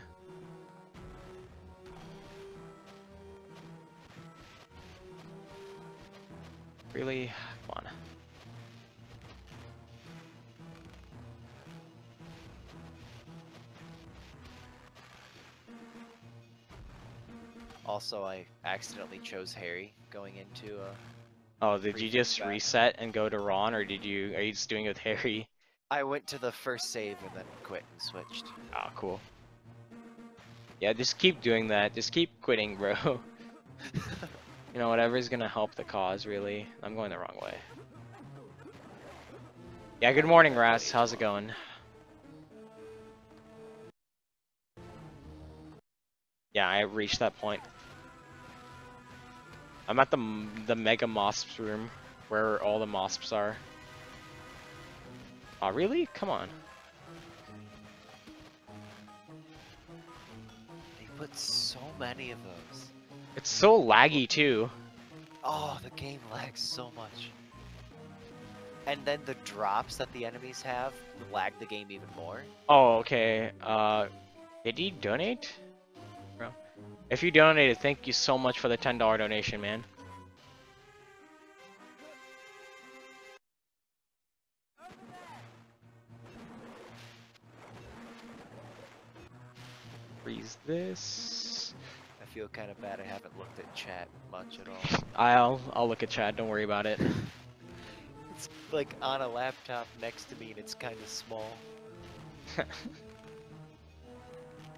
Really? Come on. Also, I accidentally chose Harry going into uh Oh, did you Prefix just back. reset and go to Ron, or did you? Are you just doing it with Harry? I went to the first save and then quit and switched. Oh, cool. Yeah, just keep doing that. Just keep quitting, bro. You know, whatever's gonna help the cause, really. I'm going the wrong way. Yeah, good morning, Ras. How's it going? Yeah, I reached that point. I'm at the m- the Mega Mosps room, where all the Mosps are. Oh, really? Come on. They put so many of those. It's so laggy, too. Oh, the game lags so much. And then the drops that the enemies have lag the game even more. Oh, okay. Uh, did he donate? Bro. If you donated, thank you so much for the ten dollar donation, man. Freeze this. I feel kind of bad I haven't looked at chat much at all. I'll I'll look at chat. Don't worry about it. It's like on a laptop next to me and it's kind of small.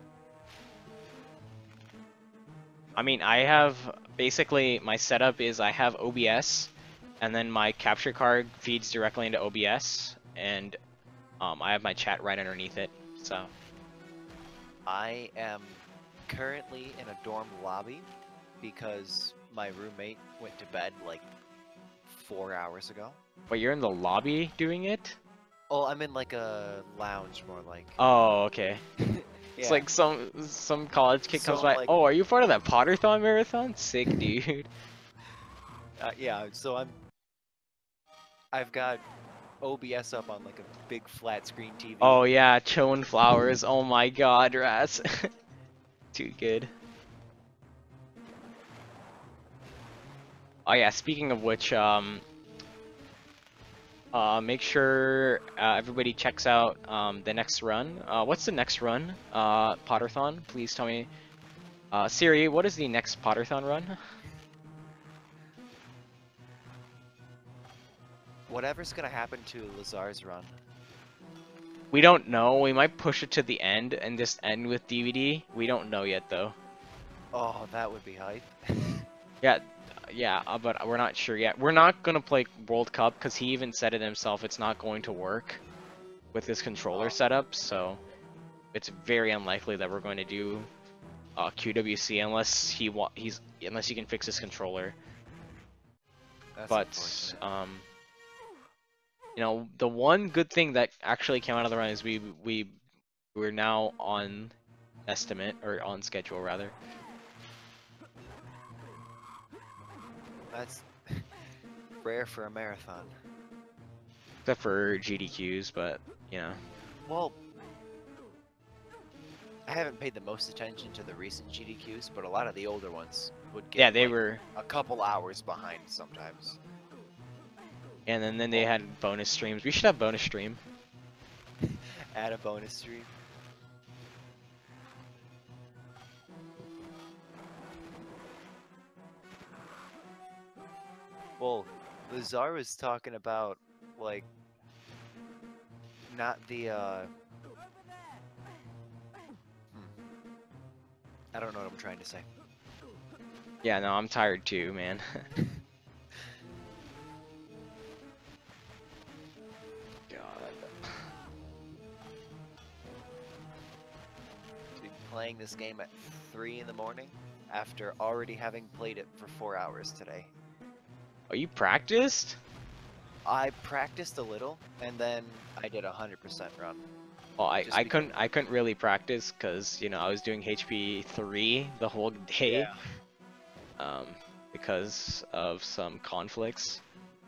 I mean, I have basically my setup is I have O B S, and then my capture card feeds directly into O B S, and um, I have my chat right underneath it. So I am currently in a dorm lobby because my roommate went to bed like four hours ago. but you're in the lobby doing it? Oh, I'm in like a lounge more like. Oh, okay. It's Yeah. like some some college kid comes So, by. like- Oh, are you part of that Potterthon marathon? Sick, dude. Uh, yeah, so I'm. I've got O B S up on like a big flat screen T V. Oh yeah, Cho and Flowers. Oh my God, Raz. Too good. Oh yeah, speaking of which, um, uh, make sure uh, everybody checks out um, the next run. Uh, what's the next run? Uh, Potterthon. Please tell me. Uh, Siri, what is the next Potterthon run? Whatever's gonna happen to Lazar's run. We don't know. We might push it to the end and just end with D V D. We don't know yet though. Oh, that would be hype. Yeah, yeah, uh, but we're not sure yet. We're not gonna play World Cup because he even said it himself. It's not going to work with this controller Oh. setup, so it's very unlikely that we're going to do uh, Q W C unless he wa he's unless he can fix his controller. That's But unfortunate. um, you know, the one good thing that actually came out of the run is we we we're now on estimate or on schedule rather. That's rare for a marathon. Except for G D Qs, but you know. Well, I haven't paid the most attention to the recent G D Qs, but a lot of the older ones would get Yeah, they like, were, a couple hours behind sometimes. and then, then they had bonus streams. We should have bonus stream. Add a bonus stream. Well, Lazar was talking about like not the uh hmm. I don't know what I'm trying to say. Yeah, no, I'm tired too, man. God. Dude, playing this game at three in the morning after already having played it for four hours today. Oh, you practiced? I practiced a little and then I did a hundred percent run. Well, I, Just I because- couldn't I couldn't really practice because you know I was doing H P three the whole day, Yeah. um, because of some conflicts.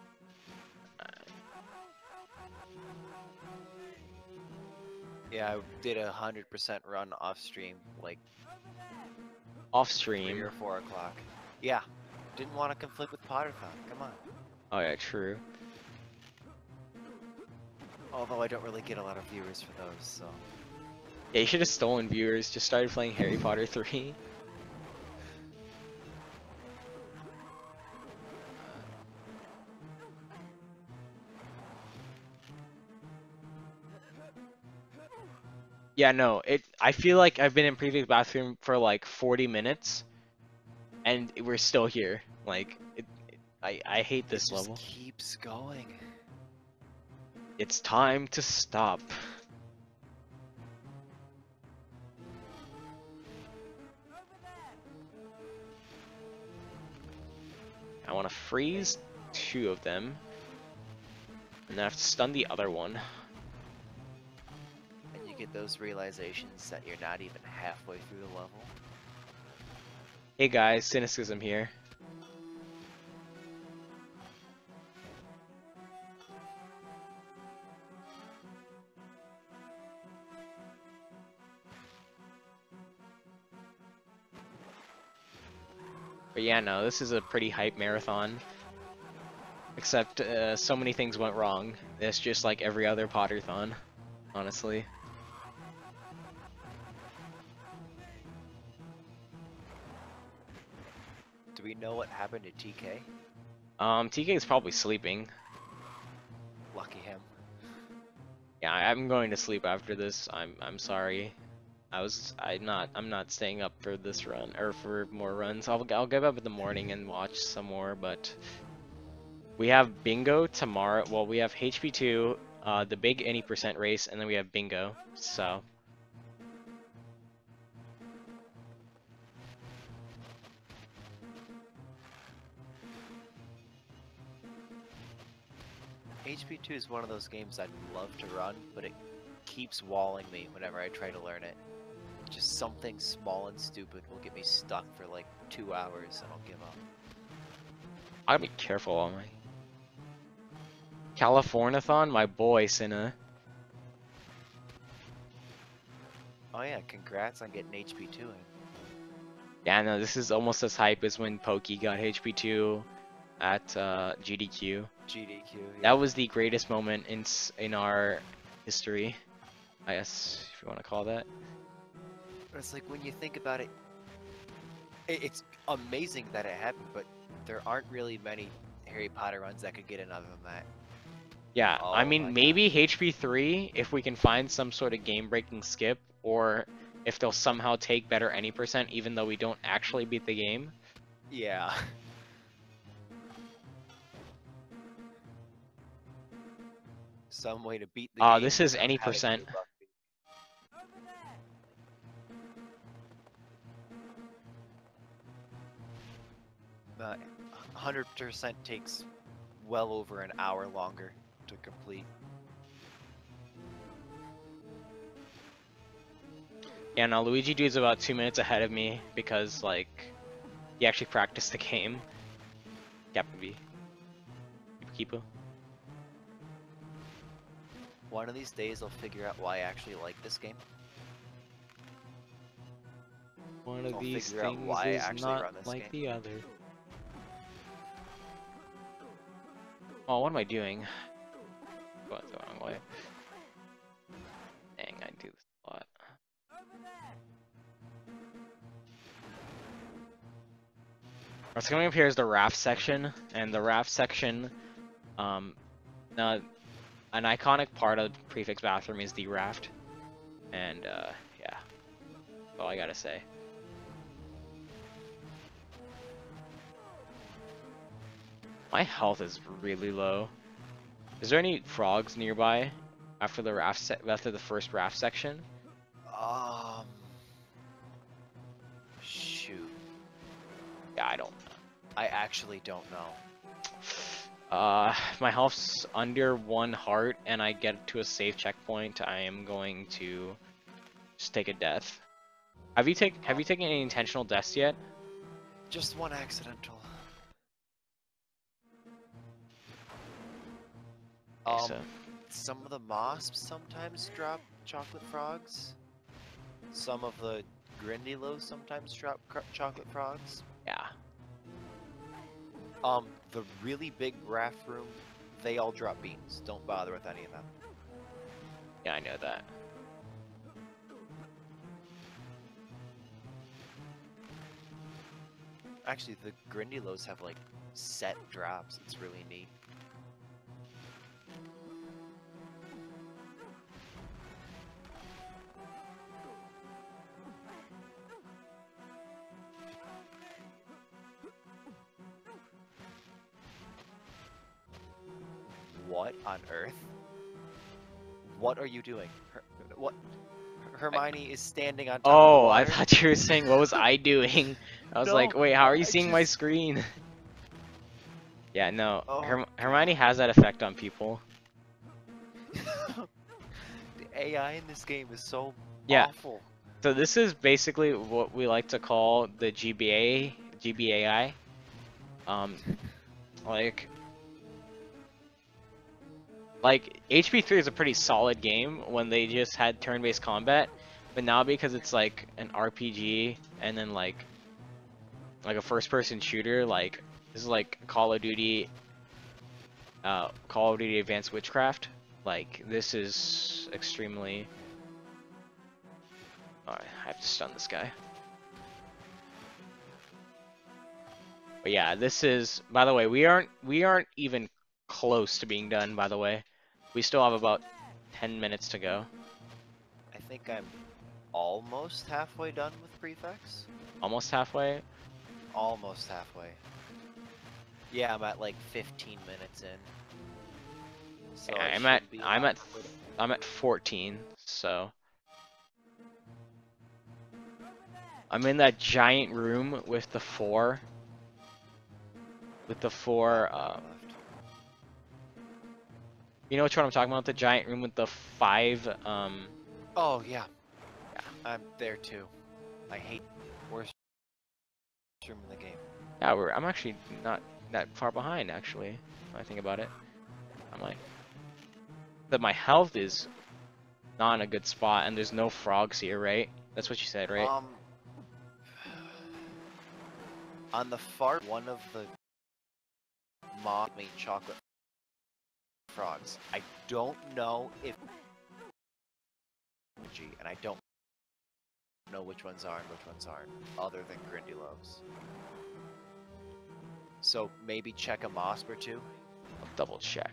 Yeah, I did a hundred percent run off stream, like Off three stream. or four o'clock. Yeah, didn't want to conflict with Potterthon. Come on. Oh yeah, true. Although I don't really get a lot of viewers for those, so Yeah, you should have stolen viewers. Just started playing Harry Potter three. Yeah, no, it. I feel like I've been in previous bathroom for like forty minutes, and we're still here. Like, it, it, I I hate this it just level. keeps going. It's time to stop. I want to freeze two of them, and then I have to stun the other one. And you get those realizations that you're not even halfway through the level. Hey guys, Cynicism here. But yeah, no, this is a pretty hype marathon. Except uh, so many things went wrong. It's just like every other Potterthon, honestly. Do we know what happened to T K? Um, T K is probably sleeping. Lucky him. Yeah, I- I'm going to sleep after this. I'm I'm sorry. I was I'm not I'm not staying up for this run or for more runs. I'll I'll get up in the morning and watch some more, but we have bingo tomorrow. Well, we have H P two, uh, the big any percent race, and then we have bingo. So H P two is one of those games I'd love to run, but it keeps walling me whenever I try to learn it. Just something small and stupid will get me stuck for like two hours and I'll give up. I gotta be careful on my Californiathon, my boy Cinna. Oh yeah, congrats on getting H P two in. Yeah, no, this is almost as hype as when Pokey got H P two at uh, G D Q. G D Q. Yeah. That was the greatest moment in s- in our history, I guess, if you want to call that. But it's like when you think about it, it, it's amazing that it happened, but there aren't really many Harry Potter runs that could get in other than that. Yeah, Oh I my mean, maybe H P three, if we can find some sort of game-breaking skip, or if they'll somehow take better any percent, even though we don't actually beat the game. Yeah. Some way to beat the Uh, game. this is without any having to percent. do Buffy. Uh, one hundred percent takes well over an hour longer to complete. Yeah, now Luigi Dude's about two minutes ahead of me because, like, he actually practiced the game. Captain V. Kipu. One of these days I'll figure out why I actually like this game. One of I'll these figure out things why I is actually not run this like game. the other. Oh, what am I doing? Going the wrong way. Dang, I do this a lot. What's coming up here is the raft section, and the raft section, um, now, an iconic part of Prefix Bathroom is the raft, and uh, yeah, that's all I gotta say. My health is really low. Is there any frogs nearby after the raft se after the first raft section? Um. Shoot. Yeah, I don't. I actually don't know. Uh, my health's under one heart, and I get to a safe checkpoint. I am going to just take a death. Have you taken Have you taken any intentional deaths yet? Just one accidental. Okay, Um, so some of the mosps sometimes drop chocolate frogs. Some of the Grindylows sometimes drop cr chocolate frogs. yeah, Um, the really big raft room, they all drop beans. Don't bother with any of them. yeah, I know that. Actually, the Grindylows have like set drops. It's really neat. What on earth? What are you doing? Her what? Hermione is standing on top of the Oh, I water? thought you were saying what was I doing? I was No, like, wait, how are you I seeing my just- screen? Yeah, no, Oh, Herm Hermione has that effect on people. The A I in this game is so Yeah. awful. So this is basically what we like to call the G B A, G B A I. Um, like, like H P three is a pretty solid game when they just had turn-based combat, but now because it's like an R P G and then like, like a first-person shooter, like this is like Call of Duty, uh, Call of Duty Advanced Witchcraft. Like this is extremely. Alright, I have to stun this guy. But yeah, this is, by the way, we aren't we aren't even close to being done, by the way. We still have about ten minutes to go. I think I'm almost halfway done with prefects. Almost halfway. Almost halfway. Yeah, I'm at like fifteen minutes in. So Yeah, I I'm at should be I'm at halfway. I'm at fourteen, so I'm in that giant room with the four with the four uh Left. you know which one I'm talking about? The giant room with the five um Oh yeah. Yeah. I'm there too. I hate worst room in the game. yeah, we're I'm actually not that far behind actually, when I think about it. I'm like that my health is not in a good spot and there's no frogs here, right? That's what you said, right? Um, on the far one of the mob made chocolate frogs. I don't know if and I don't know which ones are and which ones aren't, other than Grindylows. So maybe check a mosp or two. I'll double check.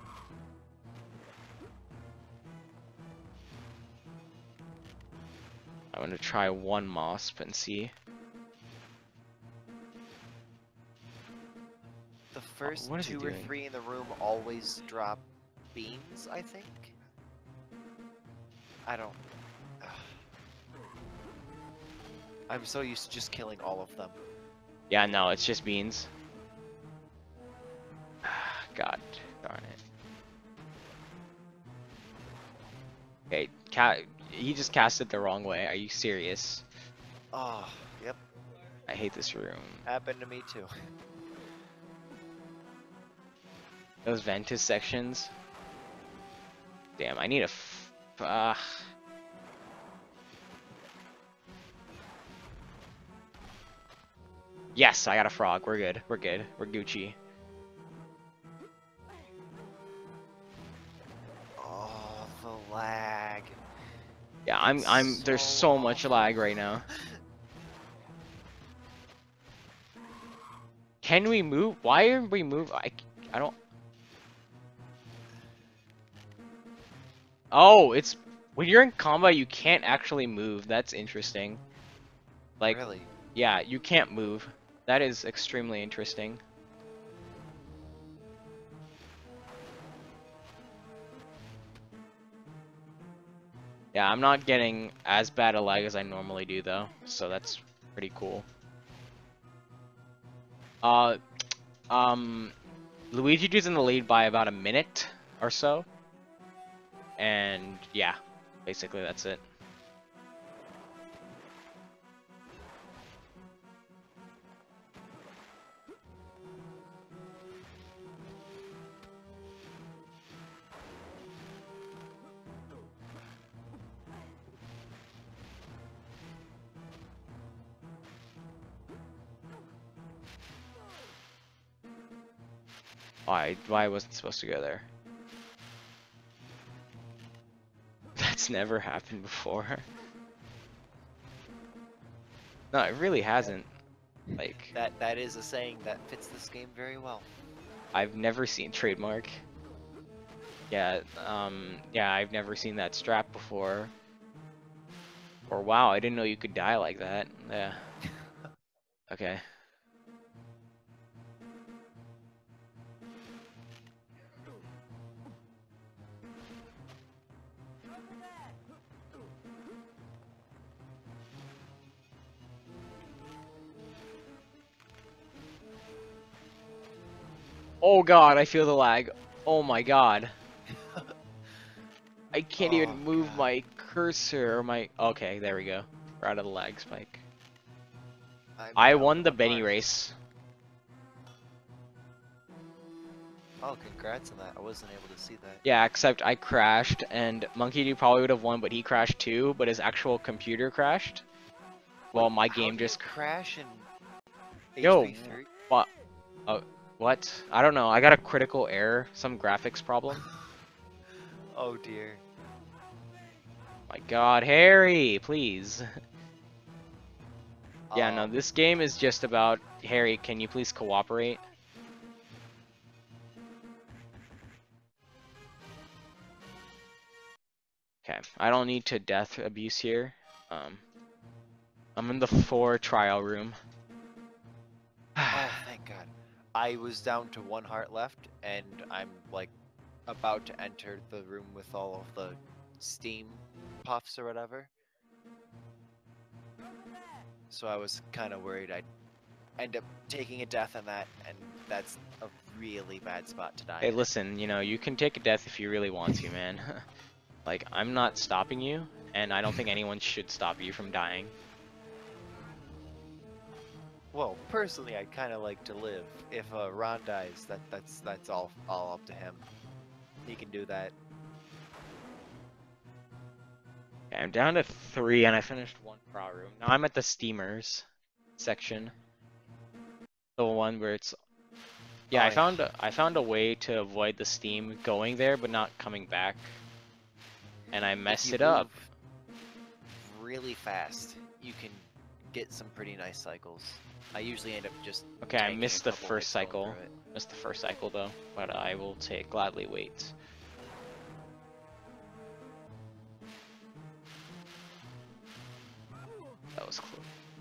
I'm gonna try one mosp and see. The first what is he two or doing? three in the room always drop beans, I think. I don't. Ugh. I'm so used to just killing all of them. Yeah, no, it's just beans. God darn it. Okay, cat. He just cast it the wrong way. Are you serious? Oh, yep. I hate this room. Happened to me too. Those Ventus sections. Damn, I need a. F uh, yes, I got a frog. We're good. We're good. We're Gucci. Oh, the lag. Yeah, I'm. It's I'm. There's so so much lag right now. Can we move? Why aren't we move? I. I don't. Oh, it's when you're in combat, you can't actually move. That's interesting. Like, Really? yeah, you can't move. That is extremely interesting. Yeah, I'm not getting as bad a lag as I normally do though, so that's pretty cool. Uh, um, Luigi's in the lead by about a minute or so. And yeah, basically that's it. Why? Why wasn't supposed to go there? That's never happened before. No, it really hasn't. Like, That that is a saying that fits this game very well. I've never seen trademark. Yeah, um, yeah, I've never seen that strap before. Or wow, I didn't know you could die like that. Yeah. Okay. Oh god, I feel the lag. Oh my god. I can't Oh, even move God. my cursor or my... Okay, there we go. We're out of the lag spike. I'm I down won to the one Benny mark. race. Oh, congrats on that. I wasn't able to see that. Yeah, except I crashed, and Monkey D probably would have won, but he crashed too, but his actual computer crashed. Well, Wait, my how game do you just... crash in Yo, H P three? What? Oh, what? I don't know. I got a critical error. Some graphics problem. Oh dear. My god, Harry, please. Yeah, no, Um, this game is just about... Harry, can you please cooperate? Okay, I don't need to death abuse here. Um, I'm in the four trial room. Oh, thank God. I was down to one heart left, and I'm like about to enter the room with all of the steam puffs or whatever. So I was kind of worried I'd end up taking a death on that, and that's a really bad spot to die Hey, in. listen, you know, you can take a death if you really want to, man. Like, I'm not stopping you, and I don't think anyone should stop you from dying. Well, personally, I'd kind of like to live. If uh, Ron dies, that that's that's all all up to him. He can do that. Okay, I'm down to three, and I finished one trial room. Now I'm at the steamers section. The one where it's... Yeah, Oh, I yeah. found a, I found a way to avoid the steam going there, but not coming back. And I If messed you it up. move really fast, you can get some pretty nice cycles. I usually end up just Okay, I tanking a missed the couple first hits going cycle. through it. Missed the first cycle though, but I will take gladly wait. That was close.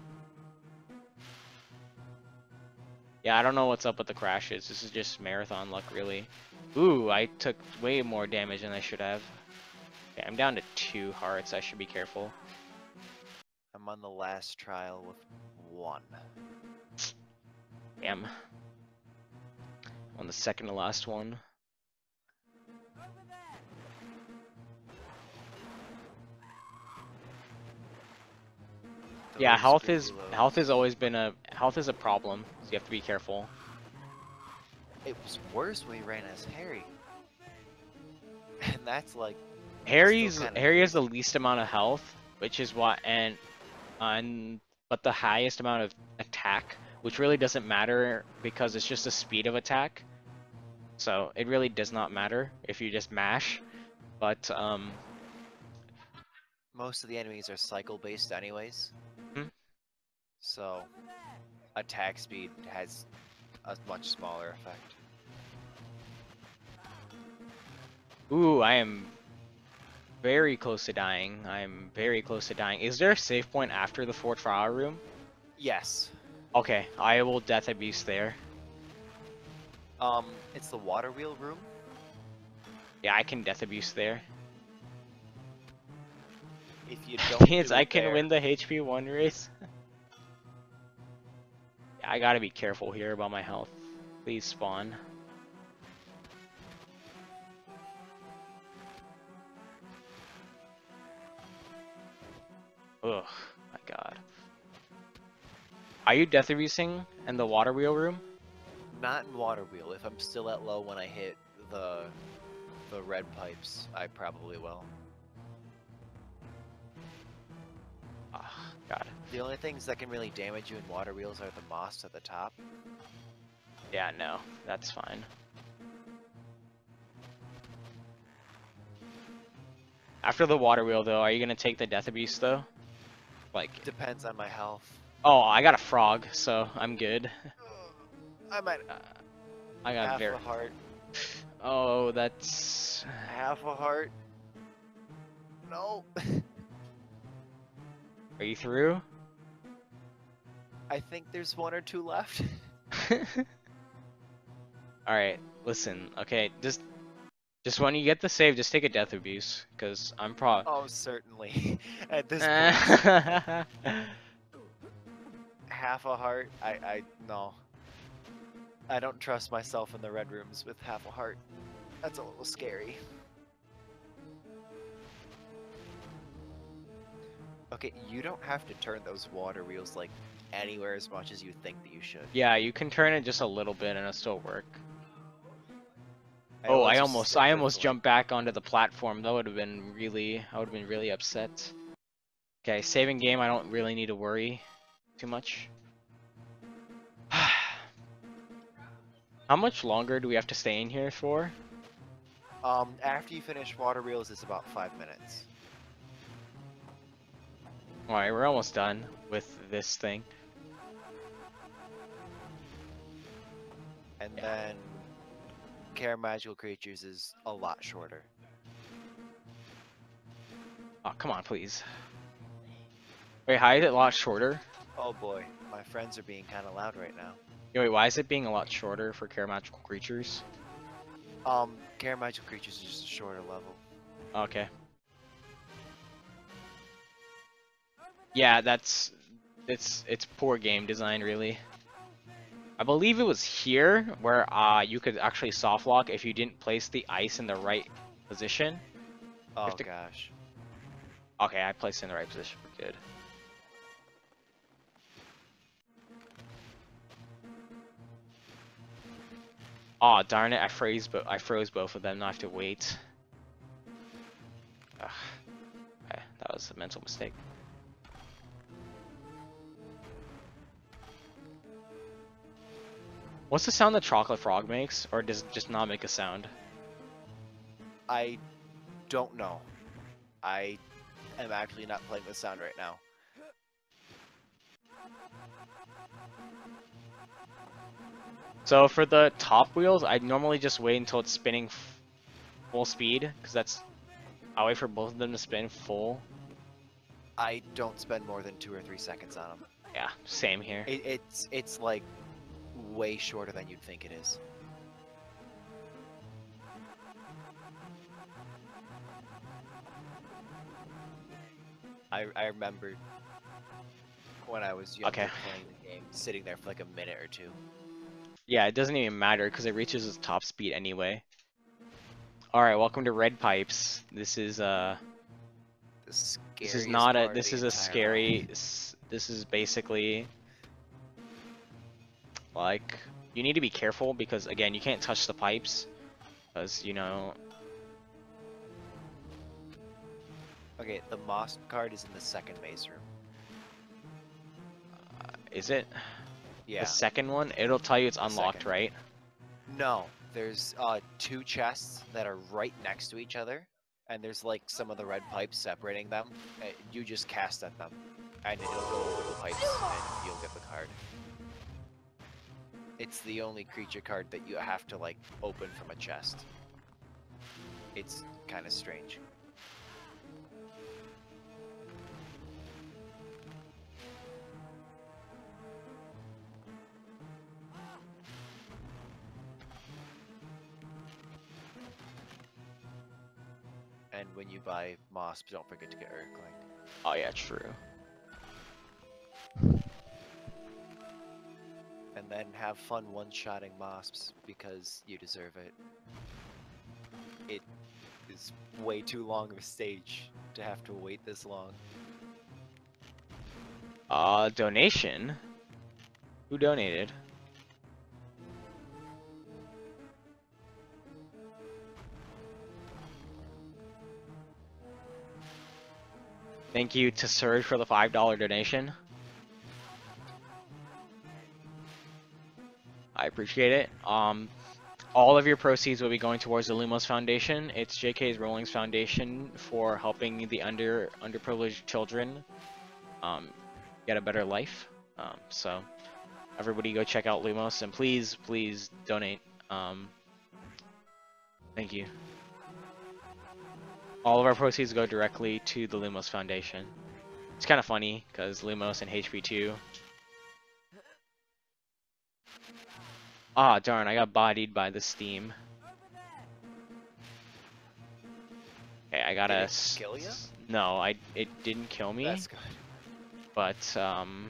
Yeah, I don't know what's up with the crashes. This is just marathon luck, really. Ooh, I took way more damage than I should have. Okay, I'm down to two hearts. I should be careful. I'm on the last trial with one. Damn. On the second to last one. The Yeah, low health speed is reloads. health has always been a health is a problem, so you have to be careful. It was worse when we ran as Harry. And that's like Harry's kinda Harry has the least amount of health, which is what and and but the highest amount of attack, which really doesn't matter because it's just the speed of attack. So it really does not matter if you just mash. But um most of the enemies are cycle based anyways. Hmm. So attack speed has a much smaller effect. ooh, I am very close to dying. I am very close to dying. Is there a save point after the four trial room? Yes. Okay, I will death abuse there. Um, it's the water wheel room. Yeah, I can death abuse there. If you don't Means do I it can there, win the H P one race. Yeah, I gotta be careful here about my health. Please spawn. Ugh, my god. Are you death abusing in the water wheel room? not in water wheel. If I'm still at low when I hit the the red pipes, I probably will. Ah, god. The only things that can really damage you in water wheels are the moss at the top. Yeah, no, that's fine. After the water wheel, though, are you gonna take the death abuse, though? Like, Depends on my health. oh, I got a frog, so I'm good. I'm at Uh, I got half very. a heart. Oh, that's. Half a heart. No. Are you through? I think there's one or two left. Alright, listen, okay, just just when you get the save, just take a death abuse, because I'm pro- Oh, certainly. At this point, half a heart. I, I, no. I don't trust myself in the red rooms with half a heart. That's a little scary. Okay, you don't have to turn those water wheels like anywhere as much as you think that you should. Yeah, you can turn it just a little bit and it'll still work. I Oh, always I just almost stick I with, almost like- jumped back onto the platform. That would have been really I would have been really upset. Okay, saving game, I don't really need to worry too much. How much longer do we have to stay in here for? Um, after you finish water wheels, it's about five minutes. Alright, we're almost done with this thing. And Yeah. then Care Magical Creatures is a lot shorter. Oh, come on, please. Wait, how is it a lot shorter? Oh boy, my friends are being kind of loud right now. Yo, wait, why is it being a lot shorter for Care Magical Creatures? Um, Care Magical Creatures is just a shorter level. Okay. Yeah, that's it's it's poor game design, really. I believe it was here where uh you could actually soft lock if you didn't place the ice in the right position. Oh to- gosh. Okay, I placed it in the right position. We're good. Aw, oh, darn it! I froze, but I froze both of them. Now I have to wait. Ugh. Okay, that was a mental mistake. What's the sound that Chocolate Frog makes, or does it just not make a sound? I don't know. I am actually not playing with sound right now. So for the top wheels, I normally just wait until it's spinning f full speed, because that's... I'll wait for both of them to spin full. I don't spend more than two or three seconds on them. Yeah, same here. It, it's it's like way shorter than you'd think it is. I I remember when I was younger Okay. playing the game, sitting there for like a minute or two. Yeah, it doesn't even matter, because it reaches its top speed anyway. Alright, welcome to Red Pipes. This is, uh... The This is scariest not a... part of This the is a entire scary... run. s- This is basically... Like... You need to be careful, because, again, you can't touch the pipes. Because, you know... Okay, the Moss card is in the second maze room. Uh, is it? Yeah. The second one? It'll tell you it's The unlocked, second. right? No, there's uh two chests that are right next to each other, and there's like some of the red pipes separating them. Uh, you just cast at them, and it'll go over the pipes, and you'll get the card. It's the only creature card that you have to like open from a chest. It's kind of strange. And when you buy Moss, don't forget to get Urkling. Oh yeah, true. And then have fun one-shotting Mosps because you deserve it. It is way too long of a stage to have to wait this long. Uh, donation? Who donated? Thank you to Surge for the five dollar donation. I appreciate it. Um, all of your proceeds will be going towards the Lumos Foundation. It's J K's Rowling's foundation for helping the under underprivileged children um, get a better life. Um, so everybody go check out Lumos and please, please donate. Um, thank you. All of our proceeds go directly to the Lumos Foundation. It's kind of funny because Lumos and H P two. Ah, darn, I got bodied by the steam. Okay, I gotta... Did it s- kill ya? s- No, I it didn't kill me, That's good. but um...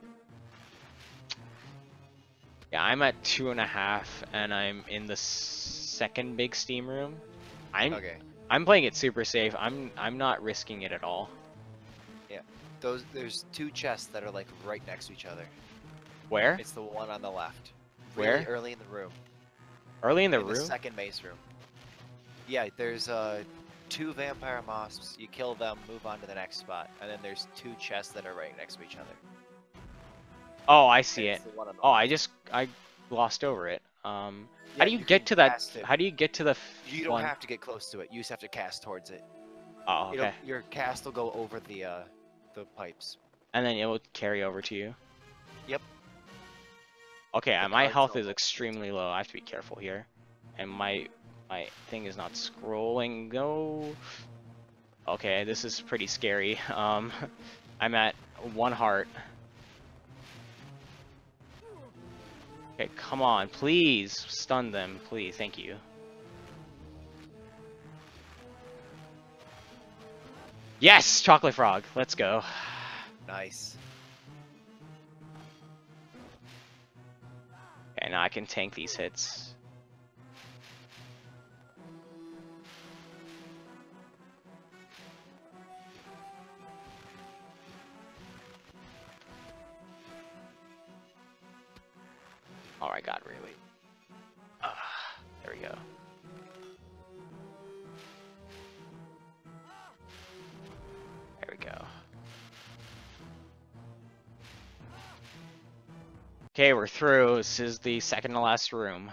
yeah, I'm at two and a half, and I'm in the s- second big steam room. I'm Okay. I'm playing it super safe. I'm I'm not risking it at all. Those there's two chests that are like right next to each other. Where? It's the one on the left. Where? Really early in the room. Early in the in room? the second maze room. Yeah, there's uh two vampire mosps. You kill them, move on to the next spot, and then there's two chests that are right next to each other. Oh, I see And it. it's the one on the Oh, I left. just I glossed over it. Um, Yeah, how do you, you get can to that? cast it. How do you get to the? f- You don't one? have to get close to it. You just have to cast towards it. Oh, It'll- okay. Your cast will go over the uh the pipes. And then it will carry over to you. Yep. Okay, The uh, my cards health all is go- extremely low. I have to be careful here, and my my thing is not scrolling. Go. Okay, this is pretty scary. Um, I'm at one heart. Okay, come on, please stun them, please. Thank you. Yes, chocolate frog. Let's go. Nice. Okay, now I can tank these hits. Oh my god, really? Uh, there we go. There we go. Okay, we're through. This is the second to last room.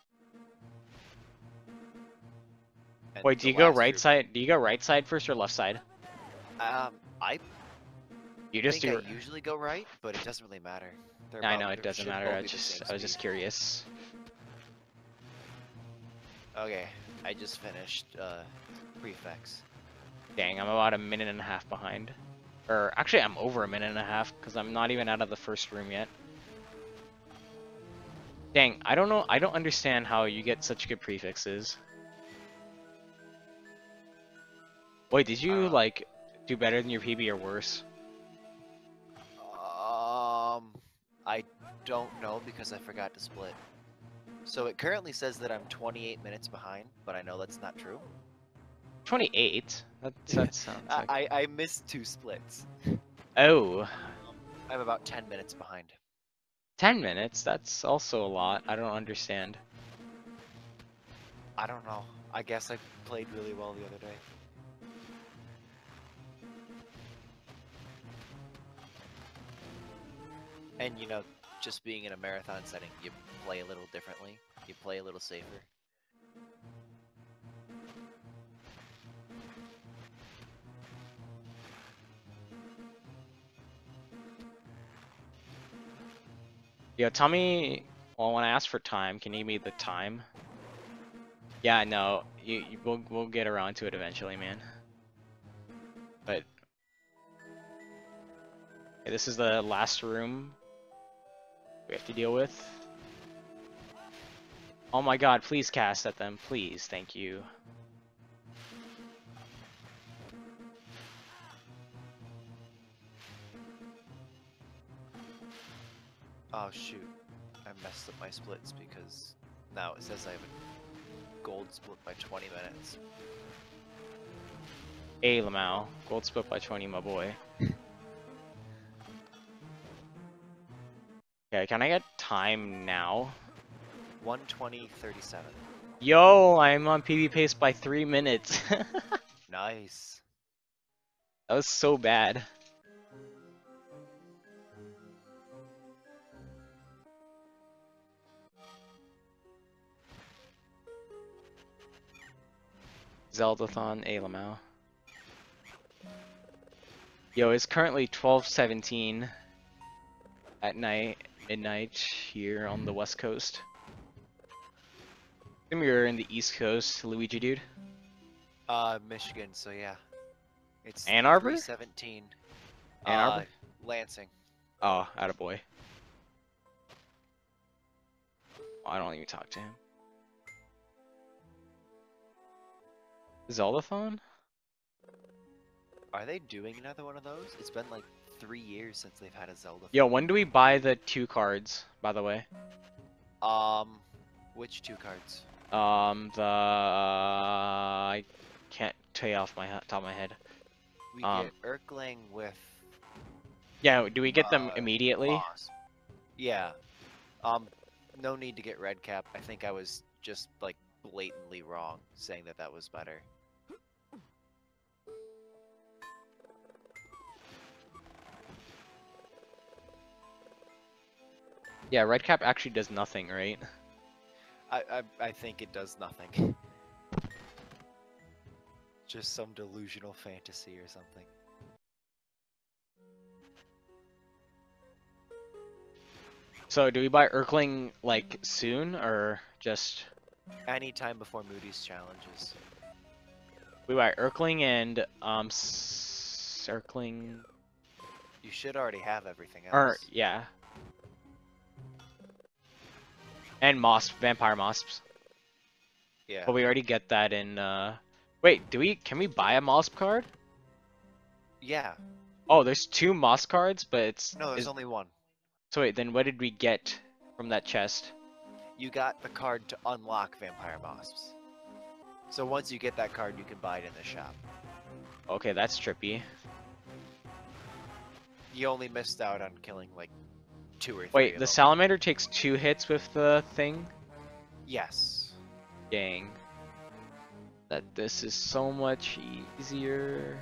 And Wait, do the you go last right group- side? Do you go right side first or left side? Um, I You just think do. I usually go right, but it doesn't really matter. They're I about- know it they doesn't should matter. both I be the just, same I was just speed. curious. Okay, I just finished uh, prefects. Dang, I'm about a minute and a half behind. Or actually, I'm over a minute and a half because I'm not even out of the first room yet. Dang, I don't know. I don't understand how you get such good prefixes. Wait, did I you don't know. like do better than your P B or worse? Um, I don't know because I forgot to split. So it currently says that I'm twenty-eight minutes behind, but I know that's not true. twenty-eight? That, that sounds I, like... I I missed two splits. Oh, I'm about ten minutes behind. ten minutes? That's also a lot. I don't understand. I don't know. I guess I played really well the other day. And you know, just being in a marathon setting, you play a little differently. You play a little safer. Yo, tell me... Well, when I ask for time, can you give me the time? Yeah, no. You, you, we'll, we'll get around to it eventually, man. But... Okay, this is the last room we have to deal with. Oh my god, please cast at them. Please, thank you. Oh shoot, I messed up my splits because now it says I have a gold split by twenty minutes. Hey, Lamau. Gold split by twenty, my boy. Okay, can I get time now? one twenty thirty-seven. Yo, I'm on P B pace by three minutes. Nice. That was so bad. Zeldathon, A Lamau. Yo, it's currently twelve seventeen at night, midnight here on the west coast. Assume you're in the east coast, Luigi dude. Uh, Michigan, so yeah. It's Ann Arbor? three seventeen. Ann uh, Arbor? Lansing. Oh, attaboy. Oh, I don't even talk to him. Zeldathon? Are they doing another one of those? It's been like three years since they've had a Zelda. Yo, when do we buy the two cards, by the way? Um, which two cards? Um, the... Uh, I can't tell you off my he- top of my head. We Um, get Urkling with Yeah, do we get them Uh, immediately? Moss. Yeah. Um, no need to get red cap. I think I was just like blatantly wrong saying that that was better. Yeah, red cap actually does nothing, right? I I, I think it does nothing. Just some delusional fantasy or something. So do we buy Urkling like soon or just Anytime before Moody's challenges. we buy Urkling and um s- Urkling You should already have everything else. Or yeah. And Mosp, Vampire Mosps. Yeah. But we already get that in uh wait, do we can we buy a Mosp card? Yeah. Oh, there's two Mosp cards, but it's No, there's is, only one. so wait, then what did we get from that chest? You got the card to unlock Vampire Mosps. So once you get that card, you can buy it in the shop. Okay, that's trippy. You only missed out on killing like two or three. Wait, of the them. salamander takes two hits with the thing? Yes. Dang. That this is so much easier.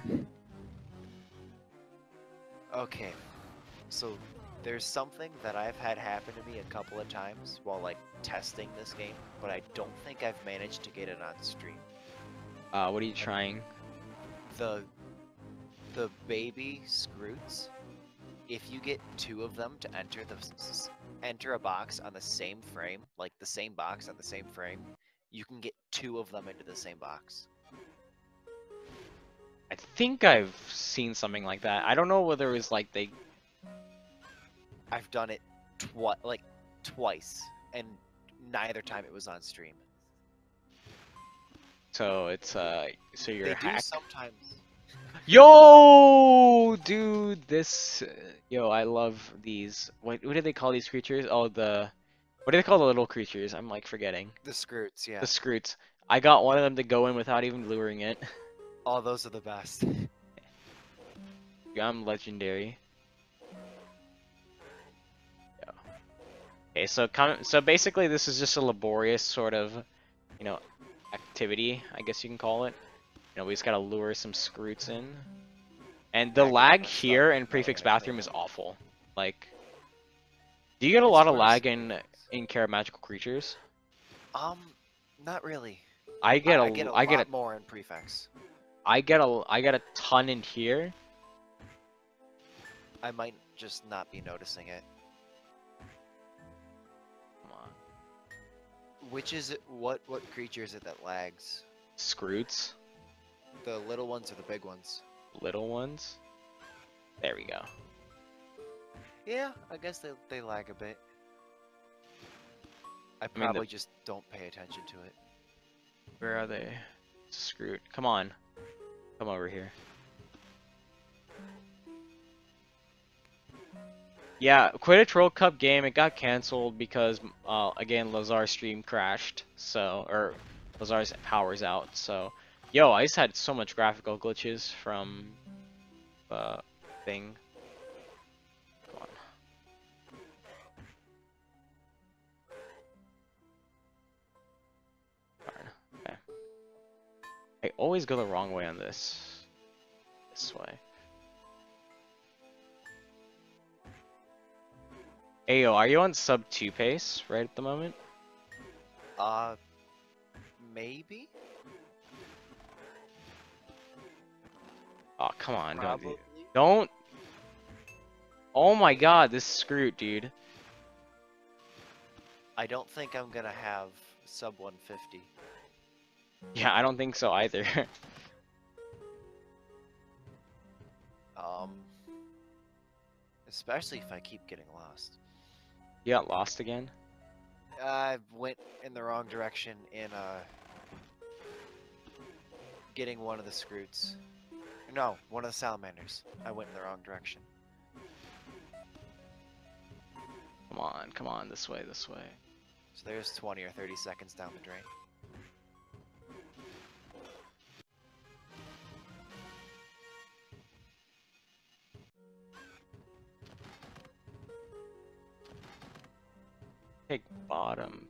Okay. So there's something that I've had happen to me a couple of times while like testing this game, but I don't think I've managed to get it on stream. Uh, what are you trying? The the baby Scroots, if you get two of them to enter the s- s- enter a box on the same frame, like the same box on the same frame, you can get two of them into the same box. I think I've seen something like that. I don't know whether it was like they. I've done it twi- like twice, and neither time it was on stream. So it's uh. So you're They do hacked. sometimes. Yo, dude, this. uh, Yo, I love these. What what do they call these creatures? Oh, the. What do they call the little creatures? I'm like forgetting. The Scroots, yeah. The Scroots. I got one of them to go in without even luring it. Oh, those are the best. I'm legendary. Yeah. Okay, so com so basically this is just a laborious sort of, you know, activity, I guess you can call it. You know, we just gotta lure some Scroots in. And the Yeah, 'cause lag I'm stuck here with in no Prefix way to Bathroom kill is them. awful. Like, do you get a It's lot of worse lag than in things. in Care of Magical Creatures? Um, not really. I get I, a I get a I get lot a more in Prefix. I get a I get a ton in here. I might just not be noticing it. Come on. Which is it? What what creature is it that lags? Scroots, The little ones or the big ones? little ones. There we go. Yeah, I guess they they lag a bit. I the- probably just don't pay attention to it. Where are they? Screwed. Come on. Come over here. Yeah, Quidditch World Cup game, it got cancelled because, uh, again, Lazar's stream crashed, so, or Lazar's power's out, so, yo, I just had so much graphical glitches from, uh, thing. Come on. Darn. Okay. I always go the wrong way on this. This way. Ayo, are you on sub two pace right at the moment? Uh, maybe. Oh, come on. Don't, Probably. don't. Oh my god, this is screwed, dude. I don't think I'm gonna have sub one fifty. Yeah, I don't think so either. Um, especially if I keep getting lost. You got lost again? I went in the wrong direction in uh getting one of the Scroots. No, one of the salamanders. I went in the wrong direction. Come on, come on, this way, this way. So there's twenty or thirty seconds down the drain. Take bottom.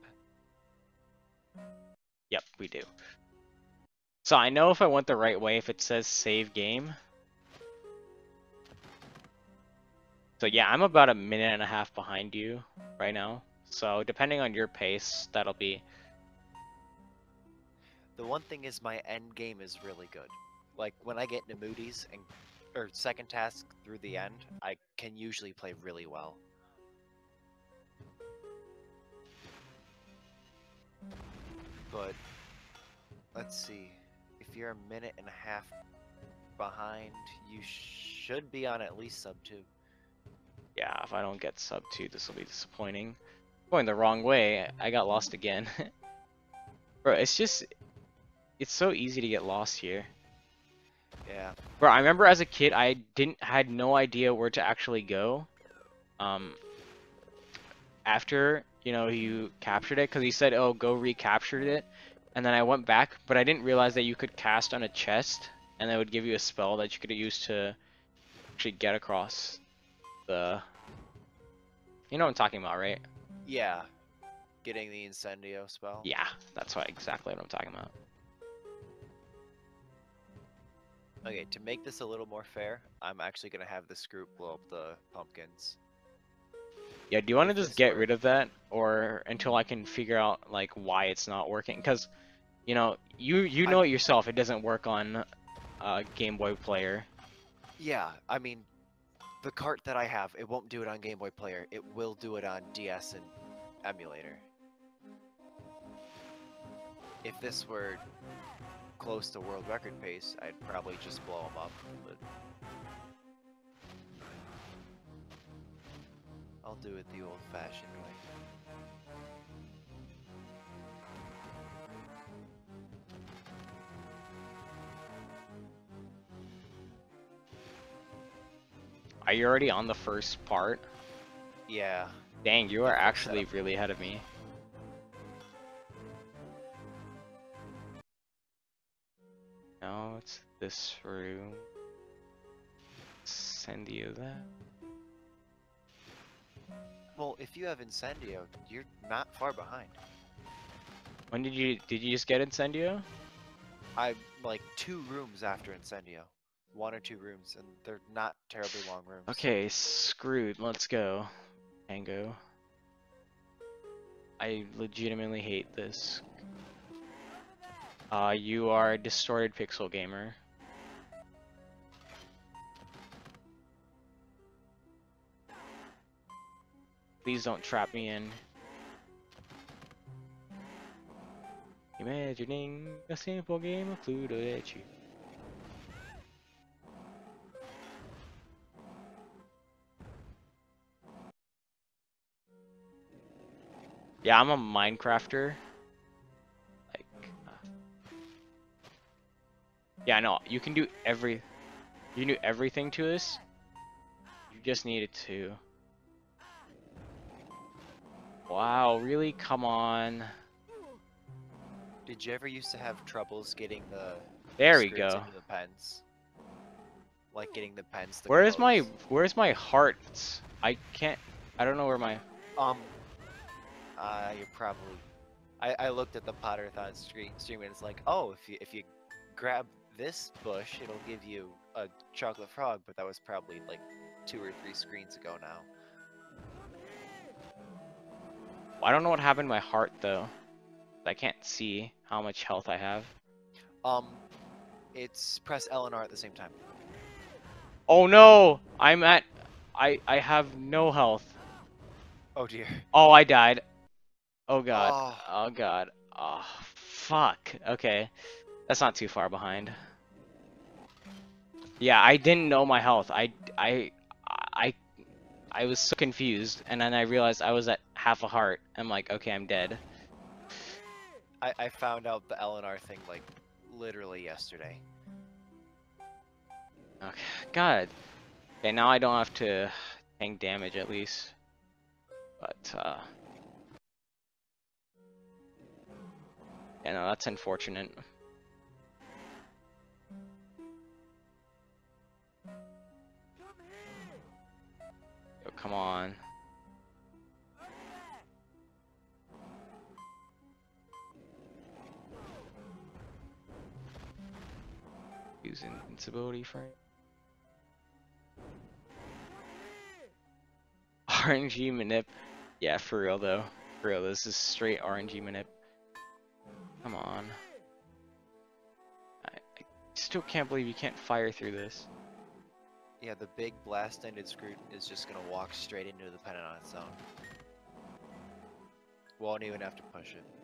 Yep, we do. So I know if I went the right way if it says save game. So yeah, I'm about a minute and a half behind you right now. So depending on your pace, that'll be... The one thing is my end game is really good. Like when I get into Moody's and or second task through the end, I can usually play really well. But let's see. If you're a minute and a half behind, you should be on at least sub two. Yeah, if I don't get sub two, this will be disappointing. Going the wrong way. I got lost again. Bro, it's just, it's so easy to get lost here. Yeah. Bro, I remember as a kid, I didn't had no idea where to actually go. Um, after, you know, you captured it, because he said, oh, go recapture it. And then I went back, but I didn't realize that you could cast on a chest, and that would give you a spell that you could use to actually get across the... You know what I'm talking about, right? Yeah. Getting the Incendio spell. Yeah, that's what, exactly what I'm talking about. Okay, to make this a little more fair, I'm actually gonna have this group blow up the pumpkins. Yeah, do you want to If just this get were- rid of that, or until I can figure out like why it's not working? Because, you know, you you know I- it yourself. It doesn't work on uh, Game Boy Player. Yeah, I mean, the cart that I have, it won't do it on Game Boy Player. It will do it on D S and emulator. If this were close to world record pace, I'd probably just blow them up, but I'll do it the old-fashioned way. Are you already on the first part? Yeah. Dang, you The are first actually setup. really ahead of me. No, it's this room. Send you that. Well, if you have Incendio, you're not far behind. When did you did you just get Incendio? I'm like two rooms after Incendio. One or two rooms, and they're not terribly long rooms. Okay, screwed. Let's go. Tango. I legitimately hate this. Uh, you are a distorted pixel gamer. Please don't trap me in. Imagining a simple game of Pluto at you. Yeah, I'm a Minecrafter. Like, uh, yeah, no, you can do every, you can do everything to this. You just needed to. Wow, really? Come on. Did you ever used to have troubles getting the There we scripts go. into the pens? Like getting the pens to Where is my, close? where's my hearts? I can't, I don't know where my, Um, uh, you're probably. I, I looked at the Potterthon stream, stream and it's like, oh, if you if you grab this bush, it'll give you a chocolate frog, but that was probably like two or three screens ago now. I don't know what happened to my heart though. I can't see how much health I have. Um, it's press L and R at the same time. Oh no! I'm at, I, I have no health. Oh dear. Oh, I died. Oh god. Oh. Oh god. Oh, fuck. Okay. That's not too far behind. Yeah, I didn't know my health. I, I, I, I was so confused, and then I realized I was at half a heart. I'm like, okay, I'm dead. I, I found out the L and R thing like literally yesterday. Okay. God. Okay, now I don't have to tank damage at least. But, uh... yeah, no, that's unfortunate. Yo, come on. Use invincibility frame. R N G manip. Yeah, for real though. For real, this is straight R N G manip. Come on. I, I still can't believe you can't fire through this. Yeah, the big blast-ended screw is just gonna walk straight into the pennant on its own. Won't even have to push it.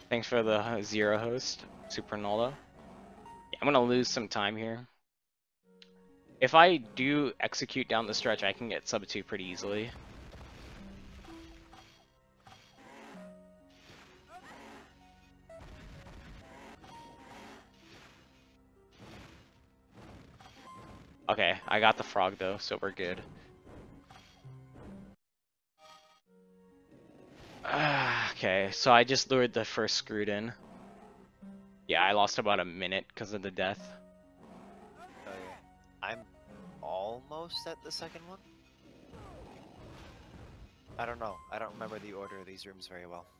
Thanks for the uh, zero host, Super Ronaldo. Yeah, I'm gonna lose some time here. If I do execute down the stretch, I can get sub two pretty easily. Okay, I got the frog though, so we're good. Uh, okay, so I just lured the first screwed in. Yeah, I lost about a minute because of the death. Okay. I'm almost at the second one. I don't know. I don't remember the order of these rooms very well.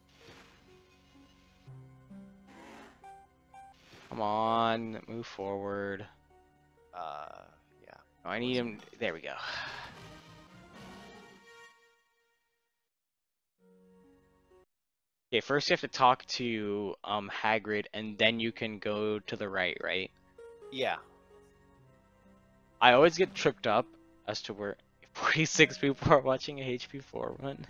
Come on, move forward. Uh, yeah. Oh, I need him. There we go. Okay, first you have to talk to um Hagrid, and then you can go to the right, right? Yeah. I always get tripped up as to where forty-six people are watching a H P four run.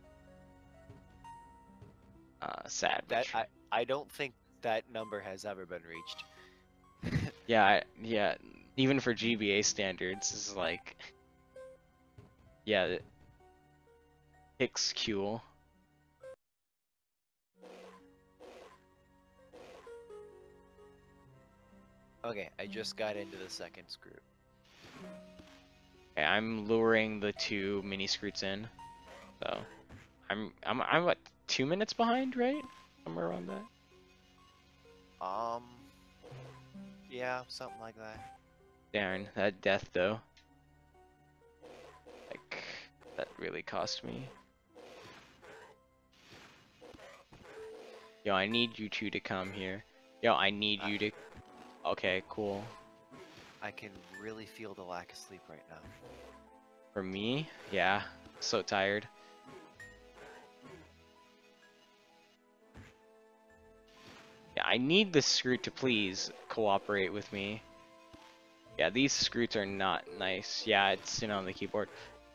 uh, sad. but That true. I I don't think that number has ever been reached. Yeah, I, yeah. Even for G B A standards, this is like, yeah, Hicks Q. Okay, I just got into the second screw. Okay, I'm luring the two mini scroots in, so I'm I'm I'm what two minutes behind, right? Somewhere around that. Um. Yeah, something like that. Darn, that death though. Like, that really cost me. Yo, I need you two to come here. Yo, I need I- you to. Okay, cool. I can really feel the lack of sleep right now. For me, yeah, so tired. Yeah, I need the Scroot to please cooperate with me. Yeah, these Scroots are not nice. Yeah, it's sitting on the keyboard.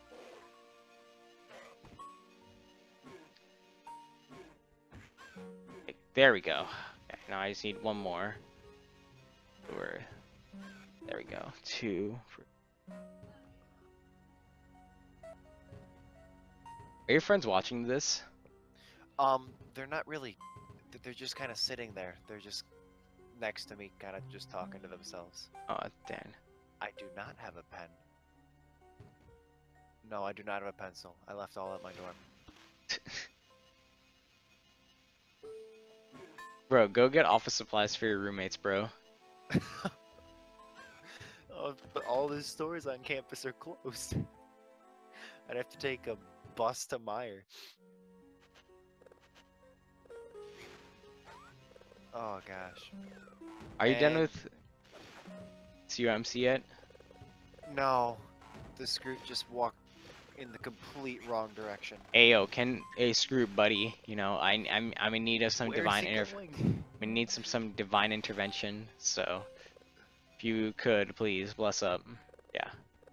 Okay, there we go. Okay, now I just need one more. We're, there we go. Two. Are your friends watching this? Um, they're not really. th- They're just kind of sitting there. They're just next to me, kind of just talking to themselves. Oh, damn. I do not have a pen. No, I do not have a pencil. I left all at my dorm. Bro, go get office supplies for your roommates, bro. Oh, but all the stores on campus are closed. I'd have to take a bus to Meyer. Oh gosh. Are you done And- with C U M C yet? No, the Scroot just walked in the complete wrong direction. Ayo, can a screw buddy? You know, I I'm I'm in need of some Where is divine he interv going? we need some some divine intervention. So, if you could please bless up. Yeah.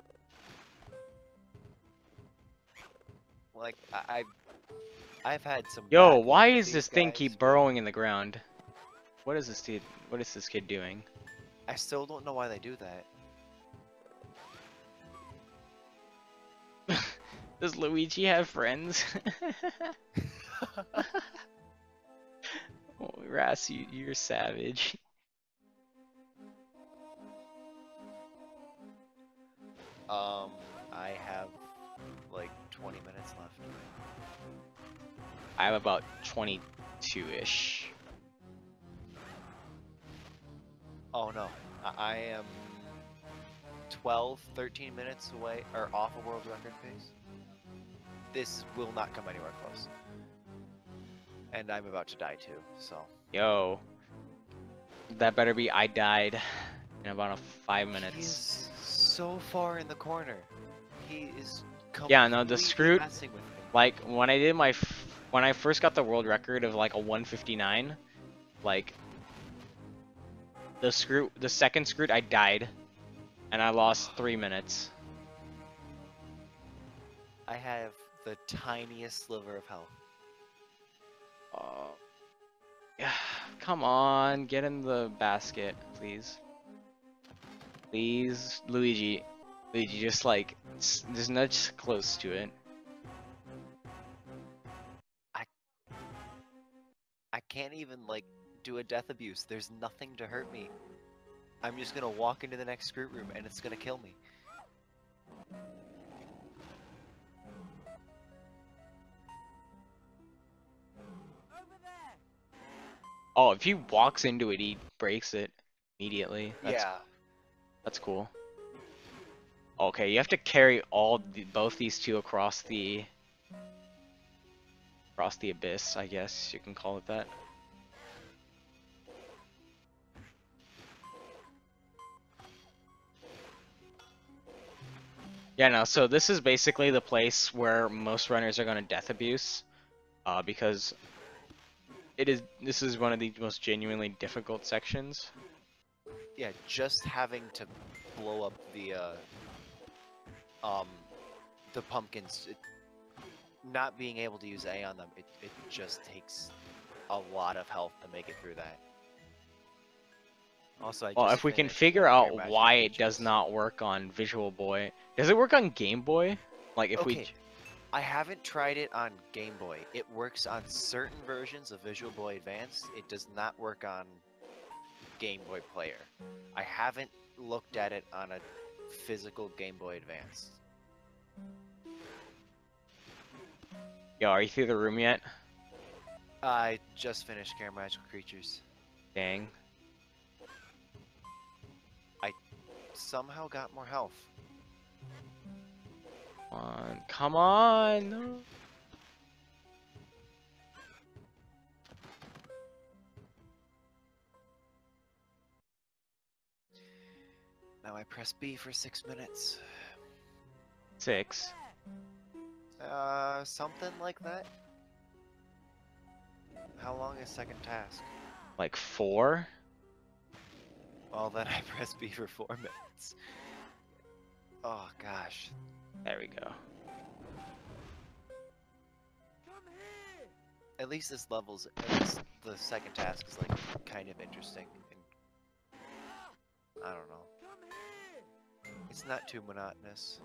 Like I, I've, I've had some. Yo, bad luck why with is these this thing guys, keep but burrowing in the ground? What is this kid? What is this kid doing? I still don't know why they do that. Does Luigi have friends? Oh, Ras, you, you're savage. Um, I have like twenty minutes left. I have about twenty-two-ish. Oh no, I, I am twelve, thirteen minutes away, or off a world record pace. This will not come anywhere close. And I'm about to die too, so. Yo. That better be I died in about a five minutes. He's so far in the corner. He is Yeah, no, the completely Scroot- messing with me. Like, when I did my... F when I first got the world record of, like, a one fifty-nine, like... The screw, the second Scroot, I died. And I lost three minutes. I have the tiniest sliver of health. Uh, Come on, get in the basket, please. Please, Luigi. Luigi, just like, s- just nudge close to it. I can't even like do a death abuse. There's nothing to hurt me. I'm just gonna walk into the next scrut room and it's gonna kill me. Oh, if he walks into it, he breaks it immediately. That's, Yeah. that's cool. Okay, you have to carry all the, both these two across the across the abyss, I guess you can call it that. Yeah, no, so this is basically the place where most runners are going to death abuse, uh, because it is. This is one of the most genuinely difficult sections. Yeah, just having to blow up the uh, um the pumpkins, it, not being able to use A on them, it it just takes a lot of health to make it through that. Also, I Well, just if we can finished figure Air out Magic why it does Creatures. not work on Visual Boy, does it work on Game Boy? Like if we Okay, I haven't tried it on Game Boy. It works on certain versions of Visual Boy Advance. It does not work on Game Boy Player. I haven't looked at it on a physical Game Boy Advance. Yo, are you through the room yet? I just finished Care Magical Creatures. Dang. Somehow got more health. Come on, come on! No. Now I press B for six minutes. Six. Uh, something like that. How long is second task? Like four? Well, then I press B for four minutes. Oh gosh. There we go. At least this level's, at least the second task is like kind of interesting. And I don't know. It's not too monotonous.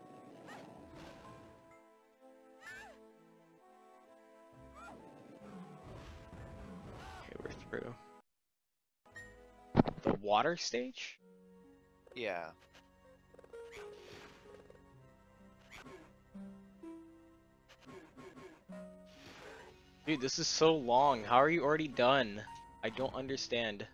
Okay, we're through. The water stage? Yeah. Dude, this is so long. How are you already done? I don't understand.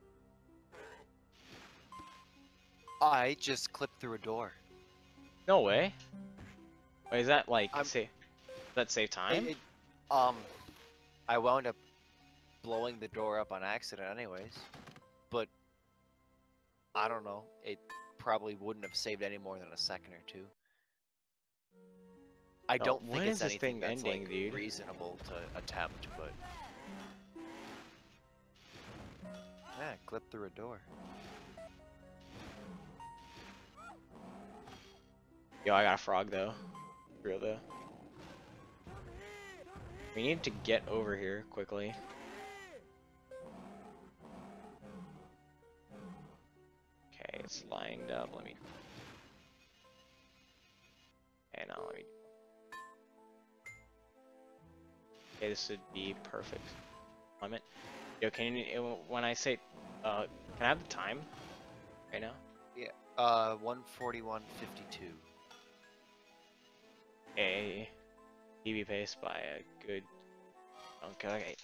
I just clipped through a door. No way. Wait, is that like I'm- save? Does that save time? It, it, um, I wound up blowing the door up on accident anyways, but I don't know, it probably wouldn't have saved any more than a second or two. I Oh, don't when think is it's this anything thing that's ending, like dude? reasonable to attempt, but yeah, clip through a door. Yo, I got a frog though. Real though. We need to get over here quickly. Okay, it's lined up. Let me. Okay, now let me. Okay, this would be perfect. Climate. Yo, can you, when I say, uh, can I have the time right now? Uh, one forty-one fifty-two. A P V pace by a good. Okay, okay.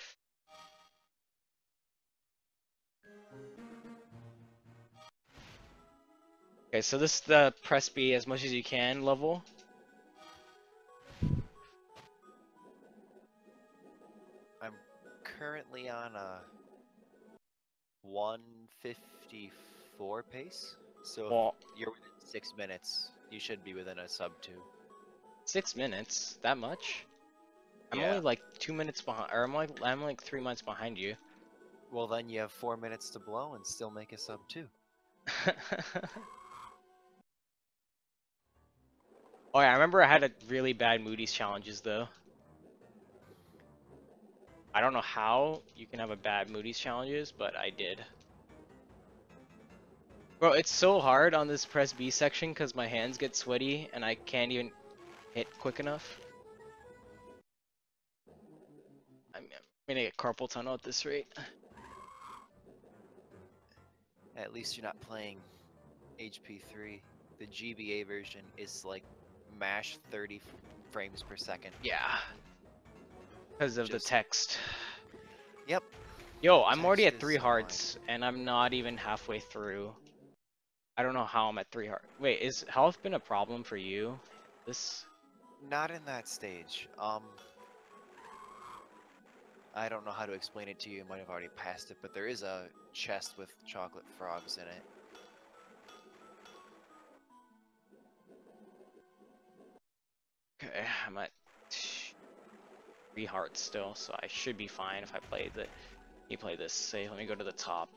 Okay, so this is the press B as much as you can level. I'm currently on a one fifty-four pace, so if Well, you're within six minutes, you should be within a sub two. six minutes? That much? I'm Yeah. only like two minutes behind, or I'm like I'm like three months behind you. Well, then you have four minutes to blow and still make a sub two. Oh yeah, I remember I had a really bad Moody's challenges though. I don't know how you can have a bad Moody's challenges, but I did. Bro, it's so hard on this press B section because my hands get sweaty and I can't even hit quick enough. I'm, I'm gonna get carpal tunnel at this rate. At least you're not playing H P three. The G B A version is like mash thirty frames per second. Yeah. Because of Just- the text. Yep. Yo, I'm already Text at is three annoying. hearts and I'm not even halfway through. I don't know how I'm at three hearts. Wait, is health been a problem for you? This. Not in that stage. Um, I don't know how to explain it to you. You might have already passed it, but there is a chest with chocolate frogs in it. Okay, I'm at three hearts still, so I should be fine if I play the. You play this safe. Let me go to the top.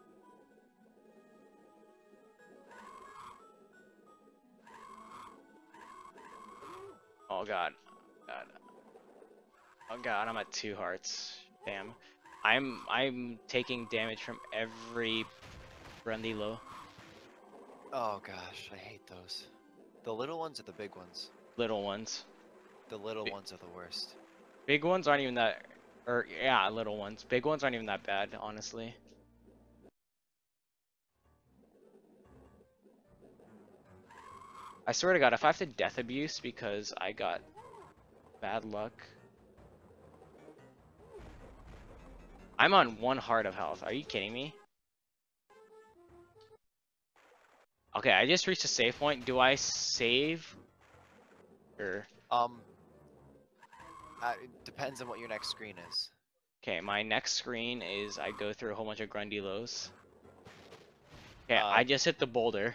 Oh god, god, oh god! I'm at two hearts. Damn, I'm I'm taking damage from every Grundy low. Oh gosh, I hate those. The little ones or the big ones? Little ones. The little Bi- ones are the worst. Big ones aren't even that. Or yeah, little ones. Big ones aren't even that bad, honestly. I swear to God, if I have to death abuse because I got bad luck. I'm on one heart of health. Are you kidding me? Okay, I just reached a save point. Do I save? Or Um, uh, it depends on what your next screen is. okay, my next screen is I go through a whole bunch of Grundy lows. Okay, Uh, I just hit the boulder.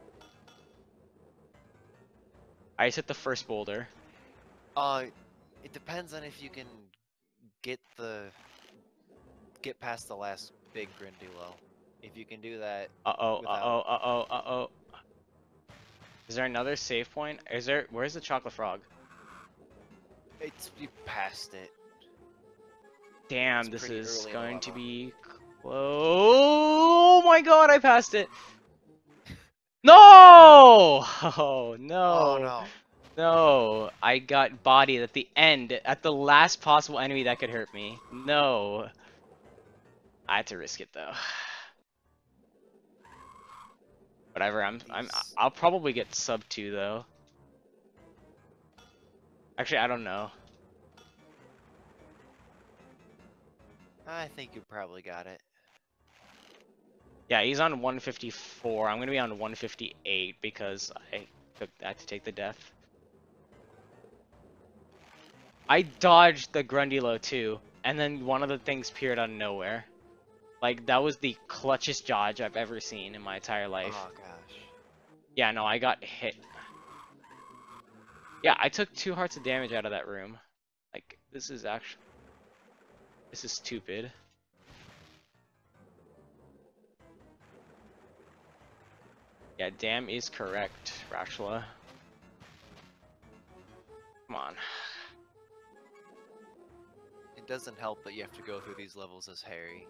I just hit the first boulder. Uh, it depends on if you can get the get past the last big Grindy low. If you can do that, Uh oh, uh without- oh, uh oh, uh oh. Is there another save point? Is there? Where's the chocolate frog? it's you passed it. Damn, It's this pretty is early in the going to level. be close. Oh my god, I passed it. No! Oh no. Oh no! No, I got bodied at the end, at the last possible enemy that could hurt me. No. I had to risk it though. Whatever, I'm I'm These- I'll probably get sub two though. Actually, I don't know. I think you probably got it. Yeah, he's on one fifty-four. I'm gonna be on one fifty-eight because I took I had to take the death. I dodged the Grundy-low too, and then one of the things appeared out of nowhere. Like that was the clutchest dodge I've ever seen in my entire life. Oh gosh. Yeah, no, I got hit. Yeah, I took two hearts of damage out of that room. Like this is actually this is stupid. Yeah, damn is correct, Rashla. Come on. It doesn't help that you have to go through these levels as Harry.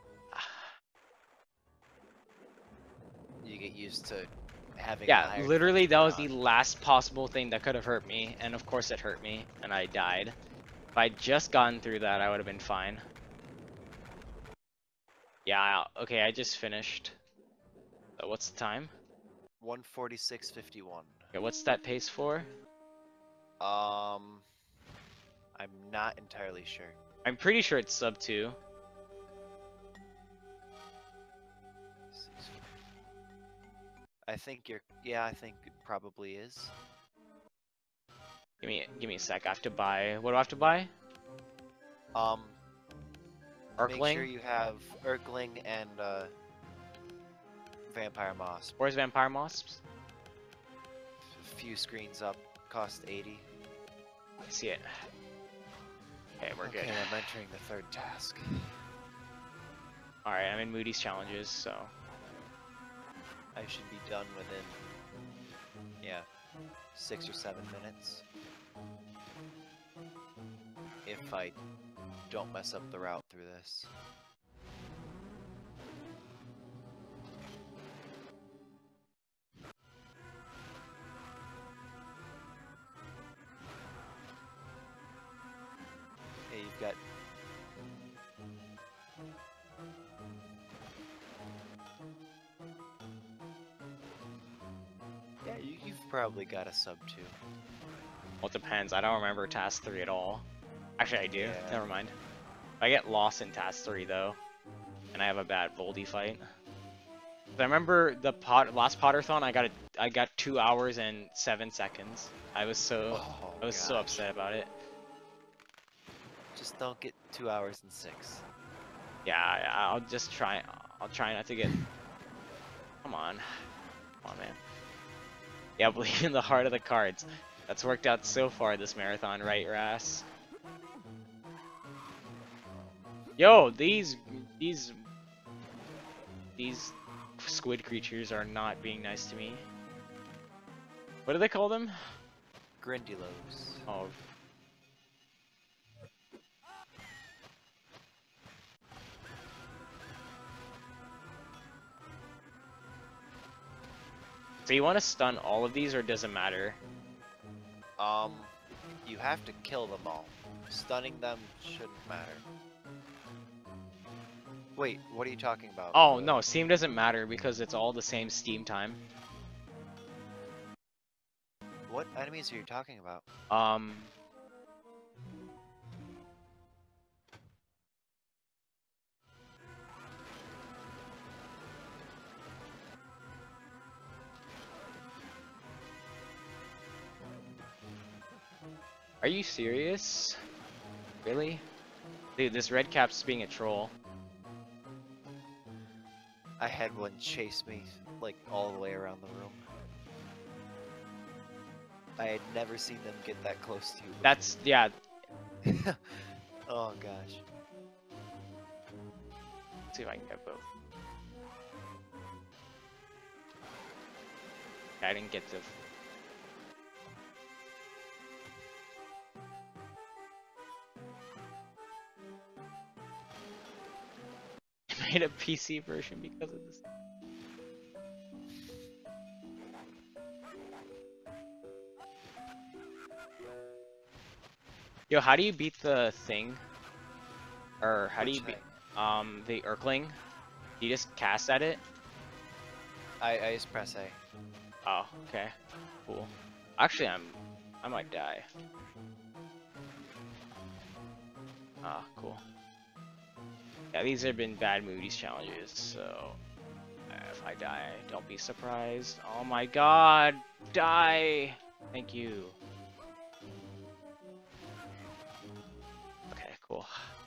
You get used to having. a Yeah, higher literally that was defense the on. last possible thing that could have hurt me, and of course it hurt me, and I died. If I'd just gotten through that, I would have been fine. Yeah, I- okay, I just finished. So what's the time? one forty-six fifty-one. Okay, what's that pace for? Um, I'm not entirely sure. I'm pretty sure it's sub two. I think you're. Yeah, I think it probably is. Give me, give me a sec. I have to buy. What do I have to buy? Um, make Urkling. sure you have Urkling and uh, Vampire Moss. Where's Vampire Mosps? A few screens up, cost eighty. I see it. Okay, we're okay, good. I'm entering the third task. All right, I'm in Moody's challenges, so I should be done within, yeah, six or seven minutes. If if I don't mess up the route through this. Hey, you've got Yeah, you, you've probably got a sub two. Well, it depends. I don't remember task three at all. Actually, I do. Yeah. Never mind. I get lost in task three though, and I have a bad Voldy fight. I remember the pot last Potterthon. I got a, I got two hours and seven seconds. I was so Oh, I was so gosh. upset about it. Just don't get two hours and six. Yeah, I- I'll just try. I'll try not to get. Come on, come on, man. Yeah, believe in the heart of the cards. That's worked out so far this marathon, right, Ras? Yo, these these these squid creatures are not being nice to me. What do they call them? Grindylows. Oh. So you want to stun all of these, or does it matter? Um, you have to kill them all. Stunning them shouldn't matter. Wait, what are you talking about? Oh Uh, no, Steam doesn't matter because it's all the same Steam time. What enemies are you talking about? Um. Are you serious? Really? Dude, this red cap's being a troll. I had one chase me, like, all the way around the room. I had never seen them get that close to you. That's, yeah. before. Oh gosh. Let's see if I can get both. I didn't get to. I made a P C version because of this. Yo, how do you beat the thing? Or how do you Which beat thing? um the Urkling? Do you just cast at it? I, I just press A. Oh, okay. Cool. Actually, I'm I might die. Ah, cool. Yeah, these have been bad Moody's challenges, so uh, if I die, don't be surprised. Oh my god, die! Thank you. Okay, cool.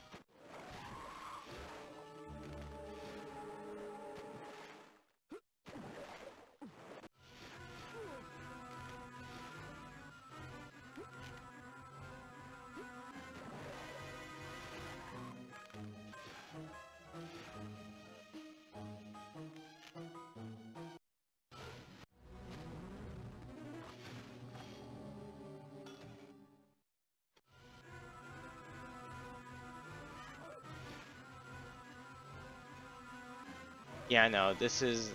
Yeah, I know, this is...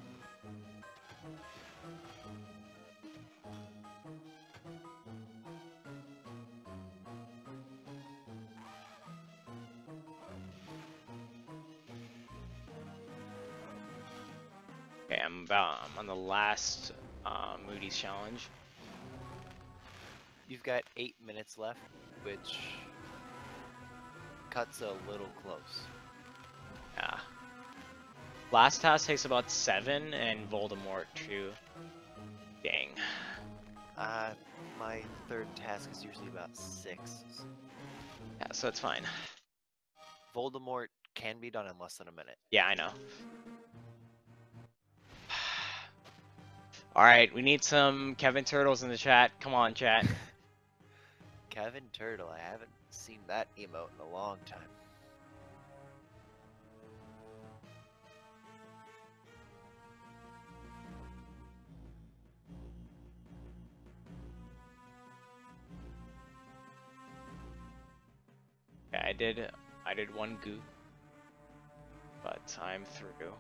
Okay, I'm about, I'm on the last uh, Moody's challenge. You've got eight minutes left, which cuts a little close. Yeah. Last task takes about seven, and Voldemort too. Dang. Uh, my third task is usually about six. Yeah, so it's fine. Voldemort can be done in less than a minute. Yeah, I know. Alright, we need some Kevin Turtles in the chat. Come on, chat. Kevin Turtle, I haven't seen that emote in a long time. I did I did one goop, but I'm through.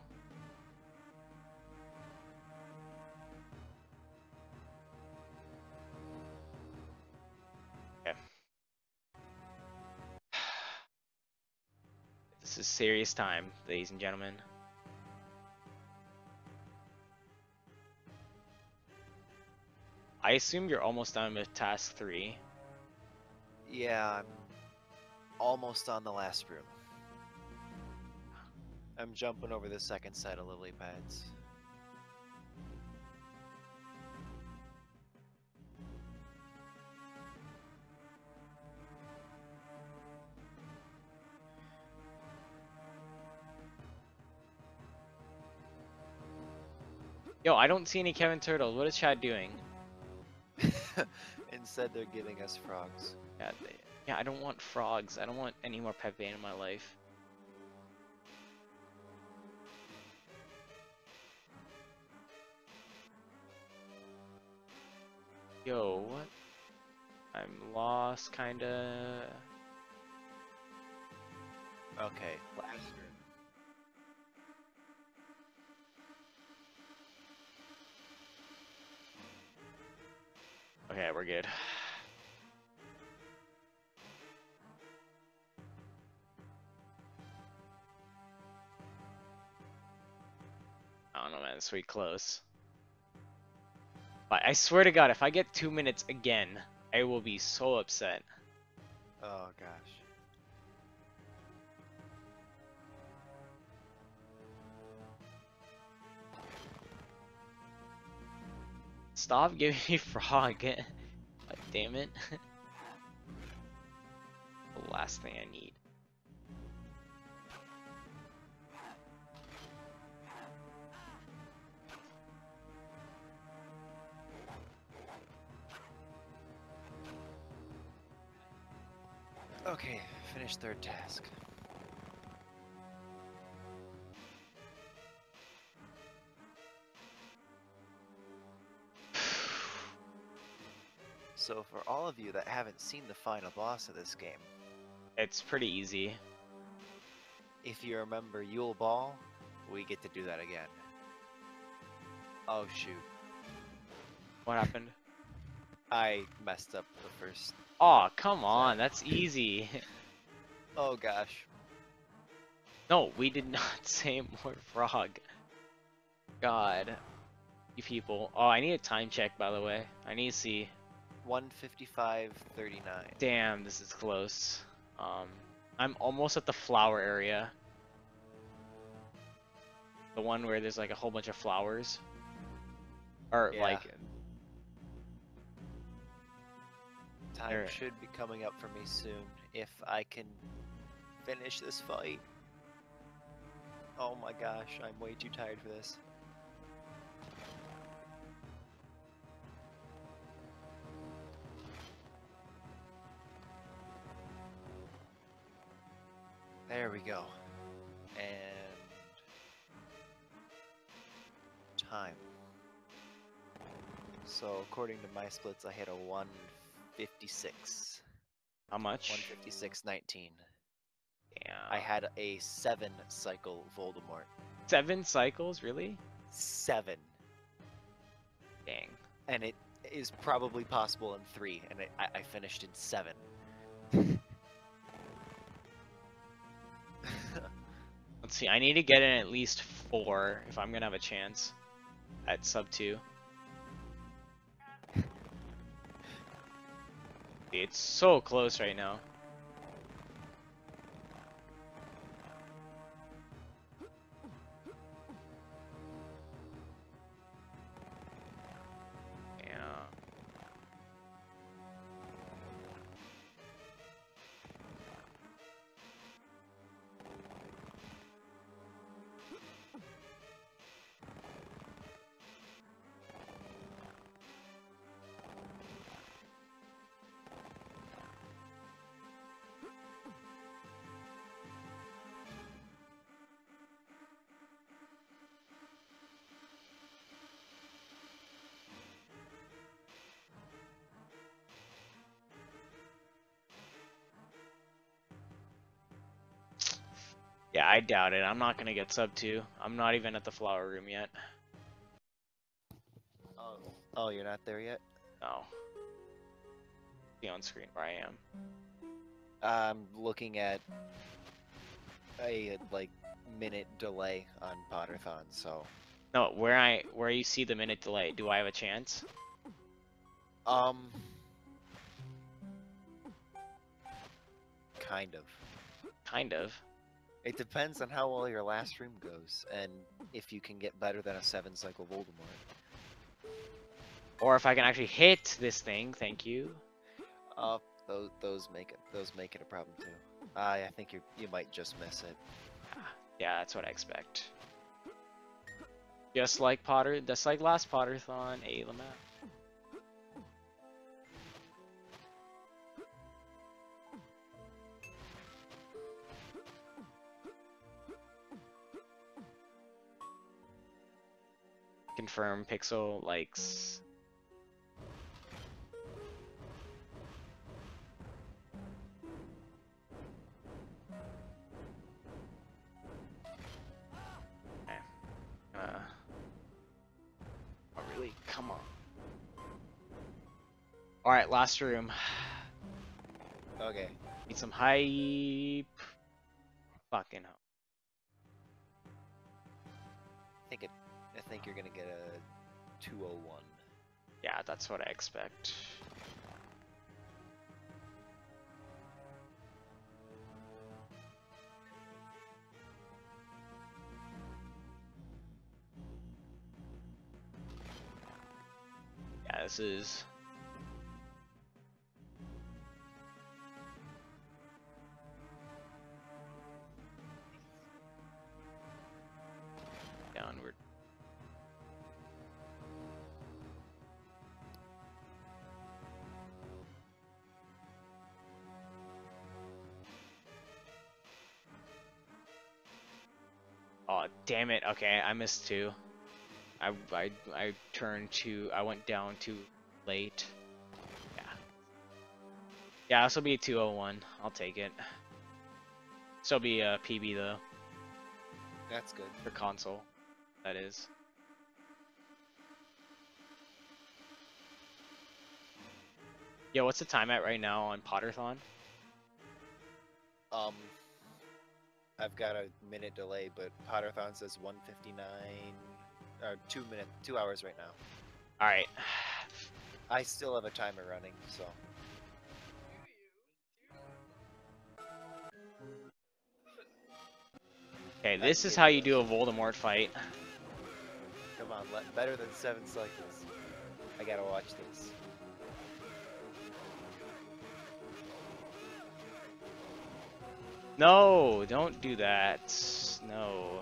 Okay. This is serious time, ladies and gentlemen. I assume you're almost done with task three. Yeah, I'm almost on the last room. I'm jumping over the second set of lily pads. Yo, I don't see any Kevin Turtles. What is Chad doing? Instead, they're giving us frogs. Yeah, they, yeah, I don't want frogs. I don't want any more Pepe in my life. Yo, what? I'm lost, kinda. Okay, last room. Okay, we're good. I don't know, man. This way close. But I swear to God, if I get two minutes again, I will be so upset. Oh gosh. Stop giving me frog. Like, damn it. The last thing I need. Okay, finish third task. So for all of you that haven't seen the final boss of this game, It's pretty easy. if you remember Yule Ball, we get to do that again. Oh shoot. What happened? I messed up the first. Oh, come on. That's easy. Oh gosh. No, we did not say more frog. God. You people. Oh, I need a time check, by the way. I need to see. one fifty-five thirty-nine. Damn, this is close. Um, I'm almost at the flower area. The one where there's like a whole bunch of flowers. Or Yeah. like, Time there- should be coming up for me soon if I can finish this fight. Oh my gosh, I'm way too tired for this. There we go. And time. So according to my splits, I hit a one fifty-six. how much? one fifty-six nineteen. Damn. I had a seven cycle Voldemort. Seven cycles, really? Seven. Dang. And it is probably possible in three, and it, I, I finished in seven. Let's see, I need to get in at least four if I'm gonna have a chance at sub two. It's so close right now. Yeah. I doubt it. I'm not gonna get sub two. I'm not even at the flower room yet. Oh, oh, you're not there yet? No. See on screen where I am. I'm looking at a like minute delay on Potterthon, so No, where I where you see the minute delay, do I have a chance? um kind of. Kind of. It depends on how well your last room goes, and if you can get better than a seven cycle Voldemort. Or if I can actually hit this thing, thank you. Uh, those those make it those make it a problem too. I I think you you might just miss it. Yeah, that's what I expect. Just like Potter, just like last Potterthon, a Lamau. Confirm Pixel likes. Okay. Uh. Oh, really? Come on. All right, last room. Okay. Need some hype. Fucking hell. I think it. I think you're gonna get a two oh one. Yeah, that's what I expect. Yeah, this is. Downward. Oh, damn it. Okay, I missed two. I, I, I turned too, I went down too late. Yeah. Yeah, this will be a two oh one. I'll take it. This will be a P B though, That's good. for console. That is. Yo, what's the time at right now on Potterthon? Um, I've got a minute delay, but Potterthon says one fifty-nine, or two minute, two hours right now. Alright. I still have a timer running, so. Okay, this is how you do a Voldemort fight. Come on, let, better than seven cycles. I gotta watch this. No, don't do that. No.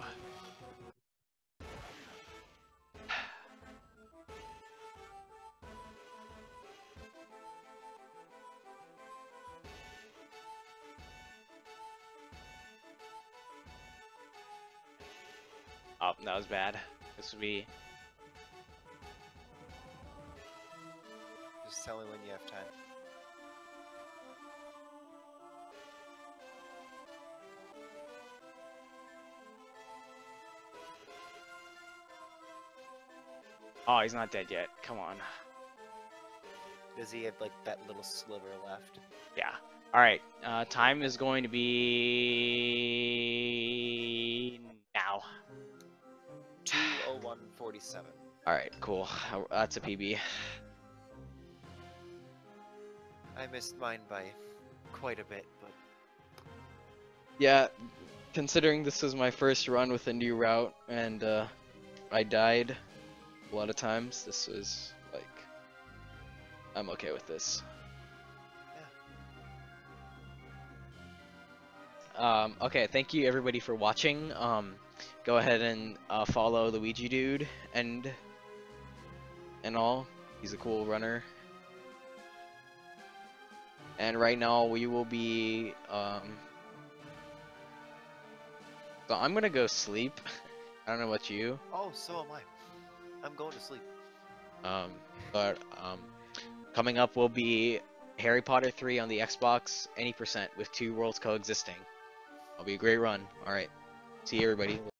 Oh, that was bad. This would be. Just tell me when you have time. Oh, he's not dead yet. Come on. Does he have like that little sliver left? Yeah. Alright, uh, time is going to be now. two oh one forty-seven. Alright, cool. That's a P B. I missed mine by quite a bit, but Yeah, considering this was my first run with a new route and uh, I died a lot of times, this was like, I'm okay with this. Um, okay, thank you everybody for watching. Um, go ahead and uh, follow the Ouija dude and and all. He's a cool runner. And right now we will be. Um, so I'm gonna go sleep. I don't know about you. oh, so am I. I'm going to sleep. Um, but um, coming up will be Harry Potter three on the Xbox, any percent with two worlds coexisting. It'll be a great run. All right. See everybody.